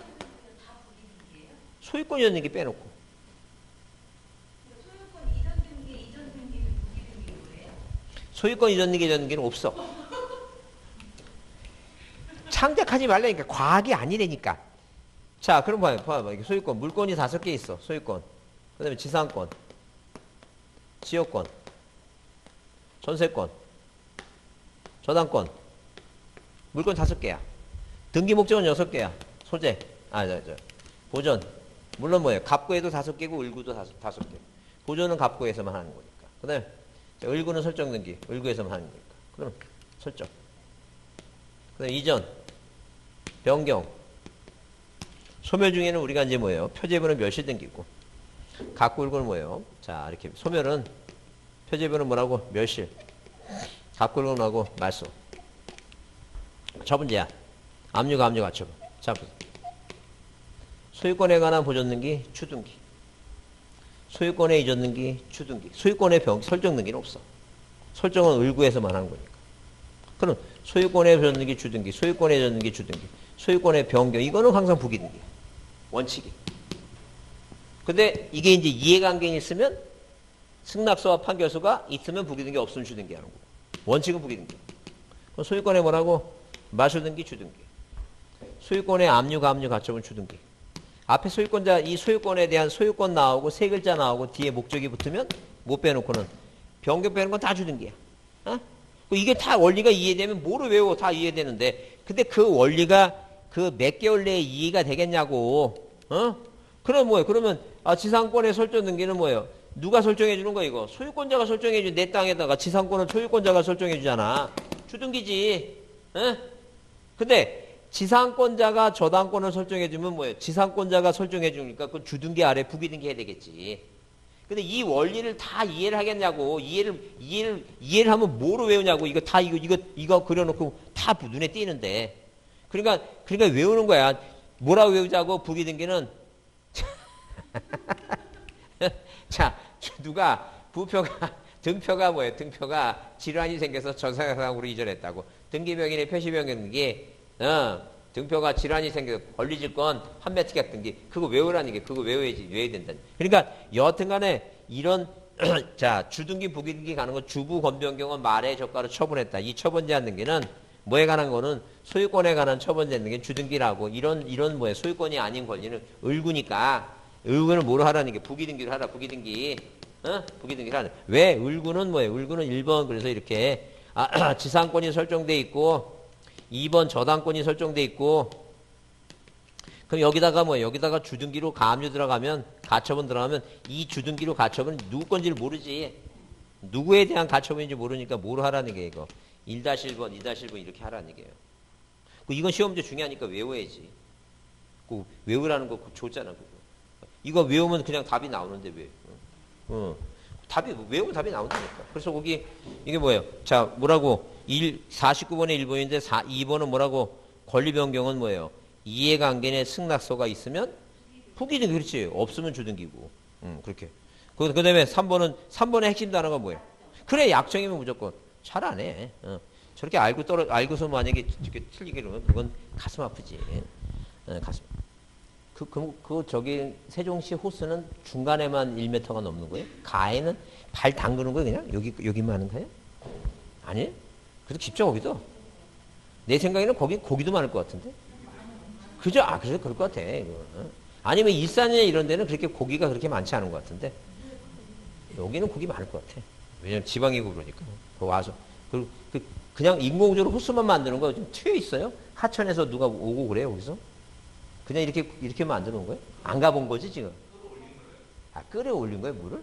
소유권 이전 등기 빼놓고. 소유권 이전 등기, 이전 등기는 부기 등기예요? 소유권 이전 등기, 이전 등기는 없어. 창작하지 말라니까. 과학이 아니라니까. 자, 그럼 봐요. 봐봐. 소유권. 물권이 다섯 개 있어. 소유권. 그 다음에 지상권. 지역권. 전세권. 저당권. 물권 다섯 개야. 등기 목적은 여섯 개야. 소재. 아, 저, 저. 보존. 물론 뭐예요? 갑구에도 다섯 개고, 을구도 다섯, 다섯 개. 보존은 갑구에서만 하는 거니까. 그 다음에, 을구는 설정 등기. 을구에서만 하는 거니까. 그럼, 설정. 그 다음에 이전. 변경. 소멸 중에는 우리가 이제 뭐예요? 표제별은 멸실 등기고. 갑구, 을구는 뭐예요? 자, 이렇게. 소멸은, 표제별은 뭐라고? 멸실. 갑구을금하고 말소. 첫 번째야. 압류, 압류, 가처분. 자, 소유권에 관한 보존 등기, 추등기. 소유권에 이전 등기, 추등기. 소유권의 병, 설정 등기는 없어. 설정은 을구에서만 하는 거니까. 그럼 소유권의 보존 등기, 추등기, 소유권의 이전 등기, 추등기. 소유권의 변경. 이거는 항상 부기등기. 원칙이. 근데 이게 이제 이해관계가 있으면 승낙서와 판결서가 있으면 부기등기, 없으면 주등기 하는 거고. 원칙은 부기등기. 그럼 소유권에 뭐라고? 마소등기, 주등기. 소유권의 압류, 감류, 가처분, 주등기. 앞에 소유권자, 이 소유권에 대한 소유권 나오고 세 글자 나오고 뒤에 목적이 붙으면 못 빼놓고는 변경 빼는 건 다 주등기야. 어? 이게 다 원리가 이해되면 뭐를 외워 다 이해되는데 근데 그 원리가 그 몇 개월 내에 이해가 되겠냐고. 어? 그럼 뭐예요? 그러면 아, 지상권의 설정 등기는 뭐예요? 누가 설정해 주는 거야 이거? 소유권자가 설정해 주. 내 땅에다가 지상권은 소유권자가 설정해 주잖아. 주등기지. 어? 근데 지상권자가 저당권을 설정해 주면 뭐예요? 지상권자가 설정해 주니까 그 주등기 아래 부기등기 해야 되겠지. 근데 이 원리를 다 이해를 하겠냐고. 이해를 이해를 이해를 하면 뭐로 외우냐고. 이거 다 이거 이거 이거 그려놓고 다 눈에 띄는데. 그러니까 그러니까 외우는 거야. 뭐라고 외우자고? 부기등기는 자 누가 부표가 등표가 뭐예요? 등표가 질환이 생겨서 전사상으로 이전했다고. 등기명인의 표시명인 등기. 어, 등표가 질환이 생겨 권리질권 판매 특약 등기 그거 외우라는 게 그거 외워야지 외워야 된다. 그러니까 여하튼간에 이런 자 주등기 부기등기 가는 거 주부 권변경은 말의 저가로 처분했다. 이 처분 제한 등기는 뭐에 관한 거는 소유권에 관한 처분 제한 등기 주등기라고 이런 이런 뭐에 소유권이 아닌 권리는 을구니까 을구는 뭐로 하라는 게 부기등기를 하라. 부기등기 어 부기등기를 하라. 왜 을구는 뭐예요? 을구는 일 번 그래서 이렇게 아, 지상권이 설정돼 있고. 이 번 저당권이 설정돼 있고 그럼 여기다가 뭐 여기다가 주등기로 가압류 들어가면 가처분 들어가면 이 주등기로 가처분은 누구 건지를 모르지. 누구에 대한 가처분인지 모르니까 뭐로 하라는 게 이거 일 일 번 이 일 번 이렇게 하라는 얘기예요. 이건 시험 문제 중요하니까 외워야지. 그 외우라는 거 줬잖아. 그거. 이거 외우면 그냥 답이 나오는데 왜 어. 답이 외우면 답이 나온다니까. 그래서 거기 이게 뭐예요? 자 뭐라고 일, 사십구 번의 일 번인데 이 번은 뭐라고? 권리 변경은 뭐예요? 이해관계 내 승낙서가 있으면 부기등기. 그렇지. 없으면 주등기고. 음, 그렇게. 그, 그 다음에 삼 번은 삼 번의 핵심 단어가 뭐예요? 그래 약정이면 무조건 잘 안 해. 어. 저렇게 알고 떨어 알고서 만약에 이렇게 틀리게 그러면 그건 가슴 아프지. 어, 가슴. 그, 그, 그, 저기, 세종시 호수는 중간에만 일 미터가 넘는 거예요? 가에는 발 담그는 거예요, 그냥? 여기, 여기만 하는 거예요? 아니? 그래도 깊죠, 거기도? 내 생각에는 거기, 고기도 많을 것 같은데? 그죠? 아, 그래서 그럴 것 같아, 이거. 아니면 일산이나 이런 데는 그렇게 고기가 그렇게 많지 않은 것 같은데? 여기는 고기 많을 것 같아. 왜냐면 지방이고 그러니까. 그 와서. 그, 그, 그냥 인공적으로 호수만 만드는 거 좀 튀어 있어요? 하천에서 누가 오고 그래요, 거기서? 그냥 이렇게, 이렇게 만드는 거예요? 안 가본 거지, 지금? 아, 끓여올린 거예요, 물을?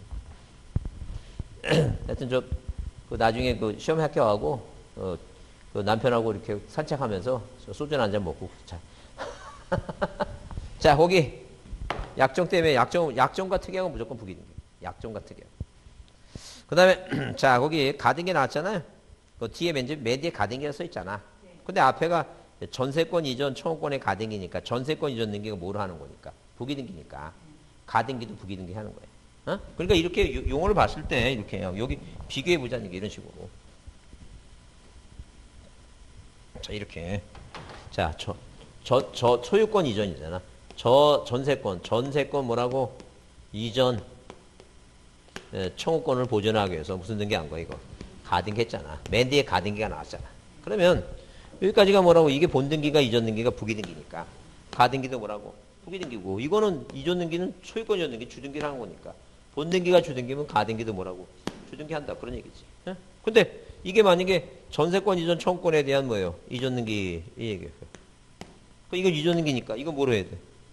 하여튼, 저, 그 나중에 그 시험 합격하고, 어, 그 남편하고 이렇게 산책하면서 소주 한 잔 먹고, 자. 자, 거기, 약정 때문에, 약정, 약정과 특약은 무조건 부기등기. 약정과 특약. 그 다음에, 자, 거기 가등기 나왔잖아요? 그 뒤에 맨, 맨 뒤에 가등기가 써 있잖아. 근데 앞에가 전세권 이전 청구권의 가등기니까 전세권 이전 등기가 뭐로 하는 거니까 부기등기니까 가등기도 부기등기 하는 거예요. 어? 그러니까 이렇게 용어를 봤을 때 이렇게 여기 비교해 보자는 게 이런 식으로. 자 이렇게 자 저 저 저 소유권 이전이잖아. 저 전세권 전세권 뭐라고 이전 에, 청구권을 보존하기 위해서 무슨 등기 한 거야 이거 가등기 했잖아. 맨 뒤에 가등기가 나왔잖아. 그러면 여기까지가 뭐라고? 이게 본등기가 이전등기가 부기등기니까. 가등기도 뭐라고? 부기등기고. 이거는 이전등기는 소유권 이전등기 주등기를 하는 거니까. 본등기가 주등기면 가등기도 뭐라고? 주등기 한다. 그런 얘기지. 예? 근데 이게 만약에 전세권 이전 청구권에 대한 뭐예요? 이전등기 이 얘기예요. 그 이건 이전등기니까. 이건 뭐로 해야 돼?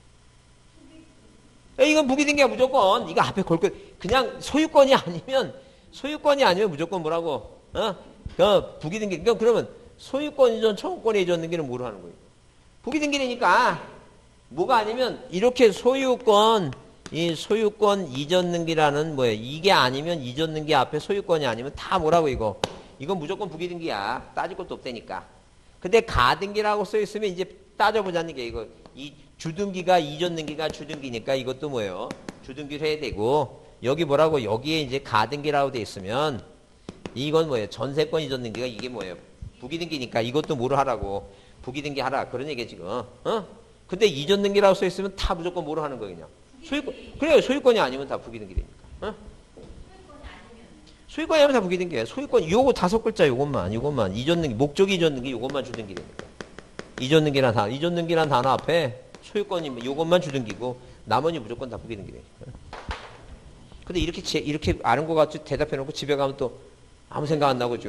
야, 이건 부기등기야 무조건. 이거 앞에 걸 거. 그냥 소유권이 아니면 소유권이 아니면 무조건 뭐라고? 어? 그 부기등기. 그러니까 그러면 소유권 이전 청구권에 이전 등기는 뭐로 하는 거예요? 부기등기니까 뭐가 아니면 이렇게 소유권 이 소유권 이전 등기라는 뭐예요? 이게 아니면 이전 등기 앞에 소유권이 아니면 다 뭐라고 이거? 이건 무조건 부기등기야. 따질 것도 없다니까. 근데 가등기라고 써 있으면 이제 따져보자는 게 이거 이 주등기가 이전 등기가 주등기니까 이것도 뭐예요? 주등기를 해야 되고 여기 뭐라고 여기에 이제 가등기라고 돼 있으면 이건 뭐예요? 전세권 이전 등기가 이게 뭐예요? 부기등기니까 이것도 뭐로 하라고? 부기등기 하라. 그런 얘기야, 지금. 어? 근데 이전 등기라고 써 있으면 다 무조건 뭐로 하는 거야, 그냥. 소유권, 그래요. 소유권이 아니면 다 부기등기 되니까. 어? 소유권이 아니면 다 부기등기야. 소유권, 요거 다섯 글자 요것만, 요것만. 이전 등기, 목적이 이전 등기 요것만 주등기 되니까. 이전 등기란 단어, 이전 등기란 단어 앞에 소유권이 요것만 주등기고 나머지 무조건 다 부기등기 되니까. 근데 이렇게, 제, 이렇게 아는 것 같이 대답해 놓고 집에 가면 또 아무 생각 안 나고,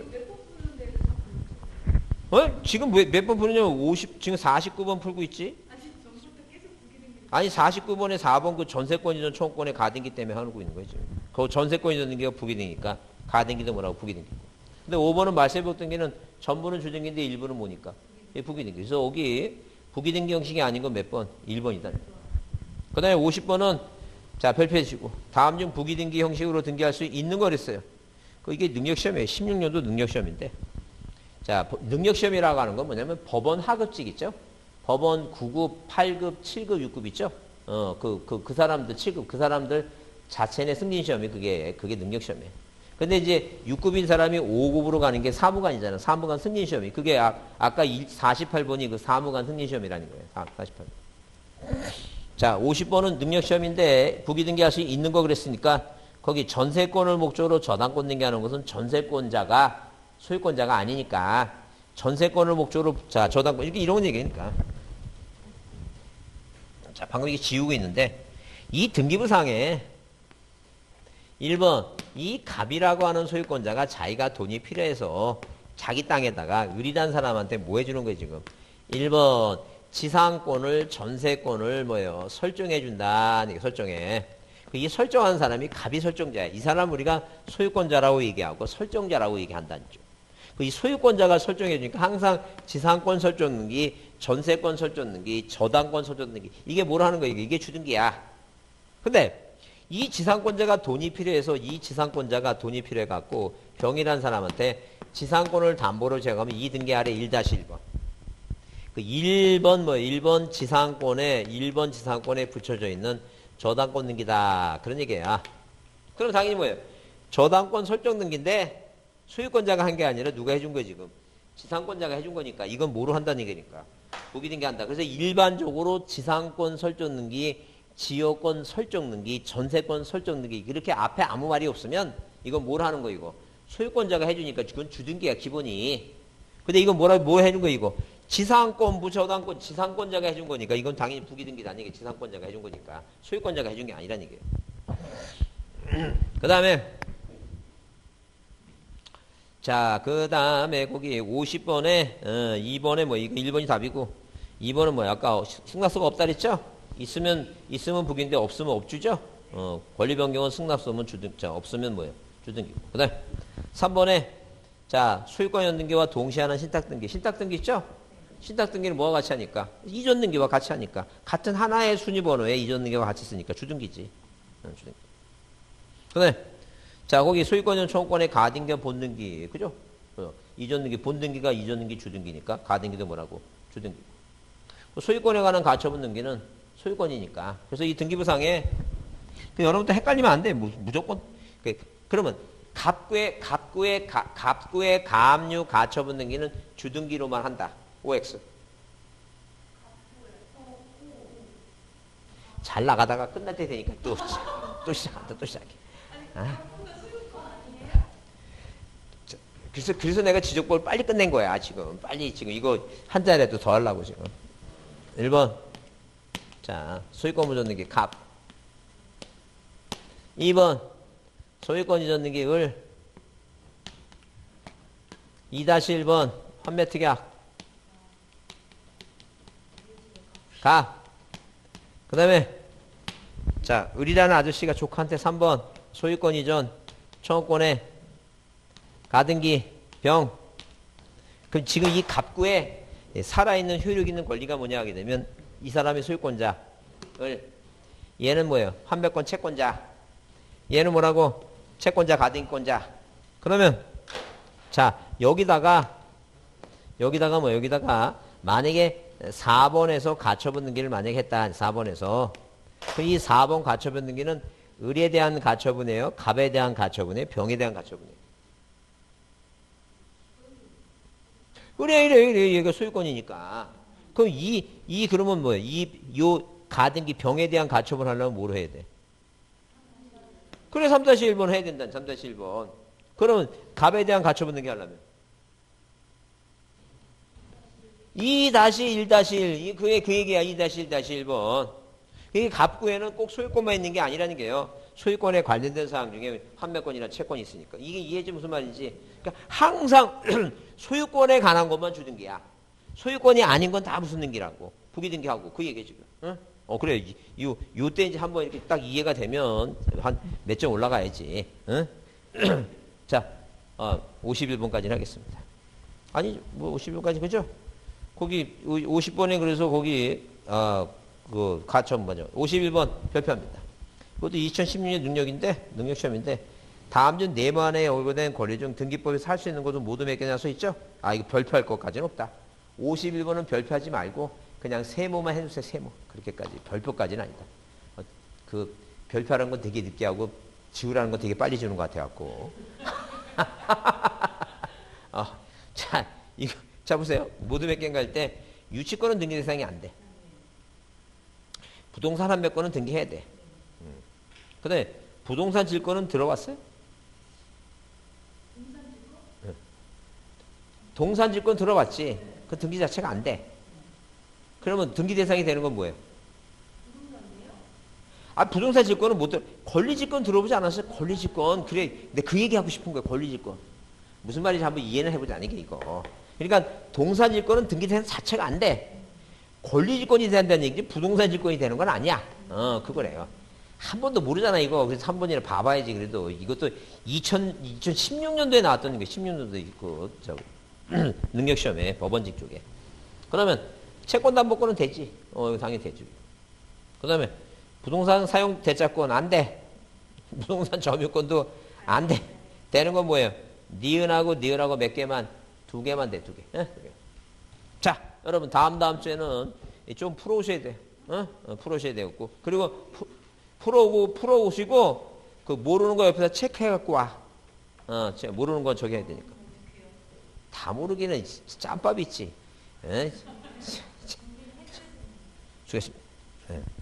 어? 지금 몇 번 푸느냐면 오십, 지금 사십구 번 풀고 있지? 아니, 사십구 번에 사 번 그 전세권 이전 청구권의 가등기 때문에 하고 있는 거지. 그 전세권 이전 등기가 부기등기니까 가등기도 뭐라고 부기등기고. 근데 오 번은 말세법 등기는 전부는 주등기인데 일부는 뭐니까? 이게 부기등기. 그래서 여기 부기등기 형식이 아닌 건 몇 번? 일 번이다. 그 다음에 오십 번은 자, 별표해 주시고 다음 중 부기등기 형식으로 등기할 수 있는 거랬어요. 그 이게 능력시험이에요. 십육 년도 능력시험인데. 자, 능력시험이라고 하는 건 뭐냐면 법원 하급직 있죠? 법원 구 급, 팔 급, 칠 급, 육 급 있죠? 어, 그, 그, 그 사람들, 칠 급, 그 사람들 자체의 승진시험이 그게, 그게 능력시험이에요. 근데 이제 육 급인 사람이 오 급으로 가는 게 사무관이잖아. 사무관 승진시험이. 그게 아, 아까 사십팔 번이 그 사무관 승진시험이라는 거예요. 사십팔 번. 자, 오십 번은 능력시험인데 부기등기할 수 있는 거 그랬으니까 거기 전세권을 목적으로 저당권 등기하는 것은 전세권자가 소유권자가 아니니까 전세권을 목적으로 자 저당권 이렇게 이런 얘기니까 자 방금 이게 지우고 있는데 이 등기부상에 일 번 이 갑이라고 하는 소유권자가 자기가 돈이 필요해서 자기 땅에다가 의리단 사람한테 뭐 해주는 거예요 지금 일 번 지상권을 전세권을 뭐예요 설정해 준다 이게 설정해 이 설정한 사람이 갑이 설정자야 이 사람 우리가 소유권자라고 얘기하고 설정자라고 얘기한다죠. 이 소유권자가 설정해 주니까 항상 지상권 설정 등기, 전세권 설정 등기, 저당권 설정 등기 이게 뭘 하는 거예요? 이게 주등기야. 근데 이 지상권자가 돈이 필요해서 이 지상권자가 돈이 필요해 갖고 병이란 사람한테 지상권을 담보로 제공하면 이 등기 아래 일 다시 일 번. 그 일 번 뭐 일 번 지상권에 일 번 지상권에 붙여져 있는 저당권 등기다. 그런 얘기야. 그럼 당연히 뭐예요? 저당권 설정 등기인데 소유권자가 한 게 아니라 누가 해준 거야 지금? 지상권자가 해준 거니까 이건 뭐로 한다는 얘기니까 부기등기 한다. 그래서 일반적으로 지상권 설정 등기, 지역권 설정 등기, 전세권 설정 등기 이렇게 앞에 아무 말이 없으면 이건 뭘 하는 거 이거? 소유권자가 해주니까 그건 주등기야 기본이. 근데 이건 뭐라 뭐 해준 거 이거? 지상권부 저당권 지상권자가 해준 거니까 이건 당연히 부기등기다 아니게 지상권자가 해준 거니까 소유권자가 해준 게 아니라는 얘기예요. 그 다음에 자, 그 다음에 거기 오십 번에, 어, 이 번에 뭐, 이거 일 번이 답이고, 이 번은 뭐야? 아까 승낙서가 없다 그랬죠? 있으면, 있으면 북인데 없으면 업주죠? 어, 권리 변경은 승낙서면 주등, 자, 없으면 뭐예요? 주등기고. 그 다음, 삼 번에, 자, 소유권 연등기와 동시하는 신탁등기. 신탁등기 있죠? 신탁등기는 뭐와 같이 하니까? 이전등기와 같이 하니까. 같은 하나의 순위번호에 이전등기와 같이 쓰니까 주등기지. 어, 주등기. 그 다음에, 자, 거기 소유권전 청구권의 가등기와 본등기, 그죠? 어, 이전등기, 본등기가 이전등기, 주등기니까 가등기도 뭐라고? 주등기. 소유권에 관한 가처분 등기는 소유권이니까. 그래서 이 등기부상에 여러분들 헷갈리면 안 돼. 무조건. 그러면 갑구의 갑구의 가, 갑구의 가압류 가처분 등기는 주등기로만 한다. 오엑스. 잘 나가다가 끝날 때 되니까 또 또 시작한다. 또 시작해. 아. 그래서, 그래서 내가 지적법을 빨리 끝낸 거야, 지금. 빨리, 지금 이거 한 자리라도 더 하려고, 지금. 일 번. 자, 소유권 무전등기, 갑. 이 번. 소유권 이전등기, 을. 이 다시 일 번. 환매특약. 가. 그 다음에, 자, 을이라는 아저씨가 조카한테 삼 번. 소유권 이전, 청구권에 가등기, 병. 그럼 지금 이 갑구에 살아있는 효력 있는 권리가 뭐냐 하게 되면 이 사람이 소유권자, 을. 얘는 뭐예요? 환매권 채권자. 얘는 뭐라고? 채권자, 가등기권자. 그러면, 자, 여기다가, 여기다가 뭐, 여기다가, 만약에 사 번에서 가처분 등기를 만약에 했다. 사 번에서. 이 사 번 가처분 등기는 을에 대한 가처분이에요? 갑에 대한 가처분이에요? 병에 대한 가처분이에요? 그래, 이래, 이래, 얘가 소유권이니까. 그럼 이, 이, 그러면 뭐예요? 이, 요, 가등기 병에 대한 가처분 하려면 뭐로 해야 돼? 그래, 삼 일 번 해야 된다, 삼 일 번. 그러면 갑에 대한 가처분 등기 하려면? 이 일 일, 그게 그 얘기야, 이 일 일 번. 이게 갑구에는 꼭 소유권만 있는 게 아니라는 게요. 소유권에 관련된 사항 중에 판매권이나 채권이 있으니까. 이게 이해지 무슨 말인지. 그러니까 항상 소유권에 관한 것만 주등기야. 소유권이 아닌 건 다 무슨 등기라고. 부기등기하고 그 얘기 지금. 응? 어 그래. 요 요때 이제 한번 이렇게 딱 이해가 되면 한 몇 점 올라가야지. 응? 자, 어, 오십일 번까지 하겠습니다. 아니 뭐 오십일 번까지 그죠? 거기 오십 번에 그래서 거기 아 그 가처분 뭐죠? 오십일 번 별표합니다. 그것도 이천십육 년 능력인데 능력 시험인데 다음 중 네 번에 올고된 권리 중 등기법에서 할 수 있는 것은 모두 몇 개나 써 있죠? 아 이거 별표할 것까지는 없다. 오십일 번은 별표하지 말고 그냥 세모만 해주세요. 세모. 그렇게까지 별표까지는 아니다. 어, 그 별표하는 건 되게 늦게 하고 지우라는 건 되게 빨리 지우는 것 같아갖고. 어, 자 이거 자 보세요. 모두 몇 개인가 할 때 유치권은 등기 대상이 안 돼. 부동산 한 몇 건은 등기해야 돼. 음. 근데 부동산 질권은 들어봤어요? 응. 동산 질권 들어봤지. 그 등기 자체가 안 돼. 그러면 등기 대상이 되는 건 뭐예요? 아 부동산 질권은 못 들어. 권리 질권 들어보지 않았어요? 권리 질권. 그래. 근데 그 얘기 하고 싶은 거예요. 권리 질권. 무슨 말인지 한번 이해는 해보자. 이게 이거. 그러니까 동산 질권은 등기 대상 자체가 안 돼. 권리 질권이 된다는 얘기지 부동산 질권이 되는 건 아니야. 어, 그거래요. 한 번도 모르잖아, 이거. 그래서 한 번이나 봐봐야지, 그래도. 이것도 이천, 이천십육 년도에 나왔던 게, 십육 년도에 있고, 저, 능력시험에, 법원직 쪽에. 그러면, 채권담보권은 되지. 어, 당연히 되지. 그 다음에, 부동산 사용 대차권 안 돼. 부동산 점유권도 안 돼. 되는 건 뭐예요? 니은하고 니은하고 몇 개만, 두 개만 돼, 두 개. 예? 두 개. 자, 여러분 다음 다음 주에는 좀 풀어오셔야 돼. 어? 어, 풀어오셔야 되겠고. 그리고 푸, 풀어오고 풀어오시고 그 모르는 거 옆에서 체크해갖고 와. 어, 모르는 건 저기 해야 되니까. 다 모르기는 짬밥 있지. 에? 수고했습니다. 예.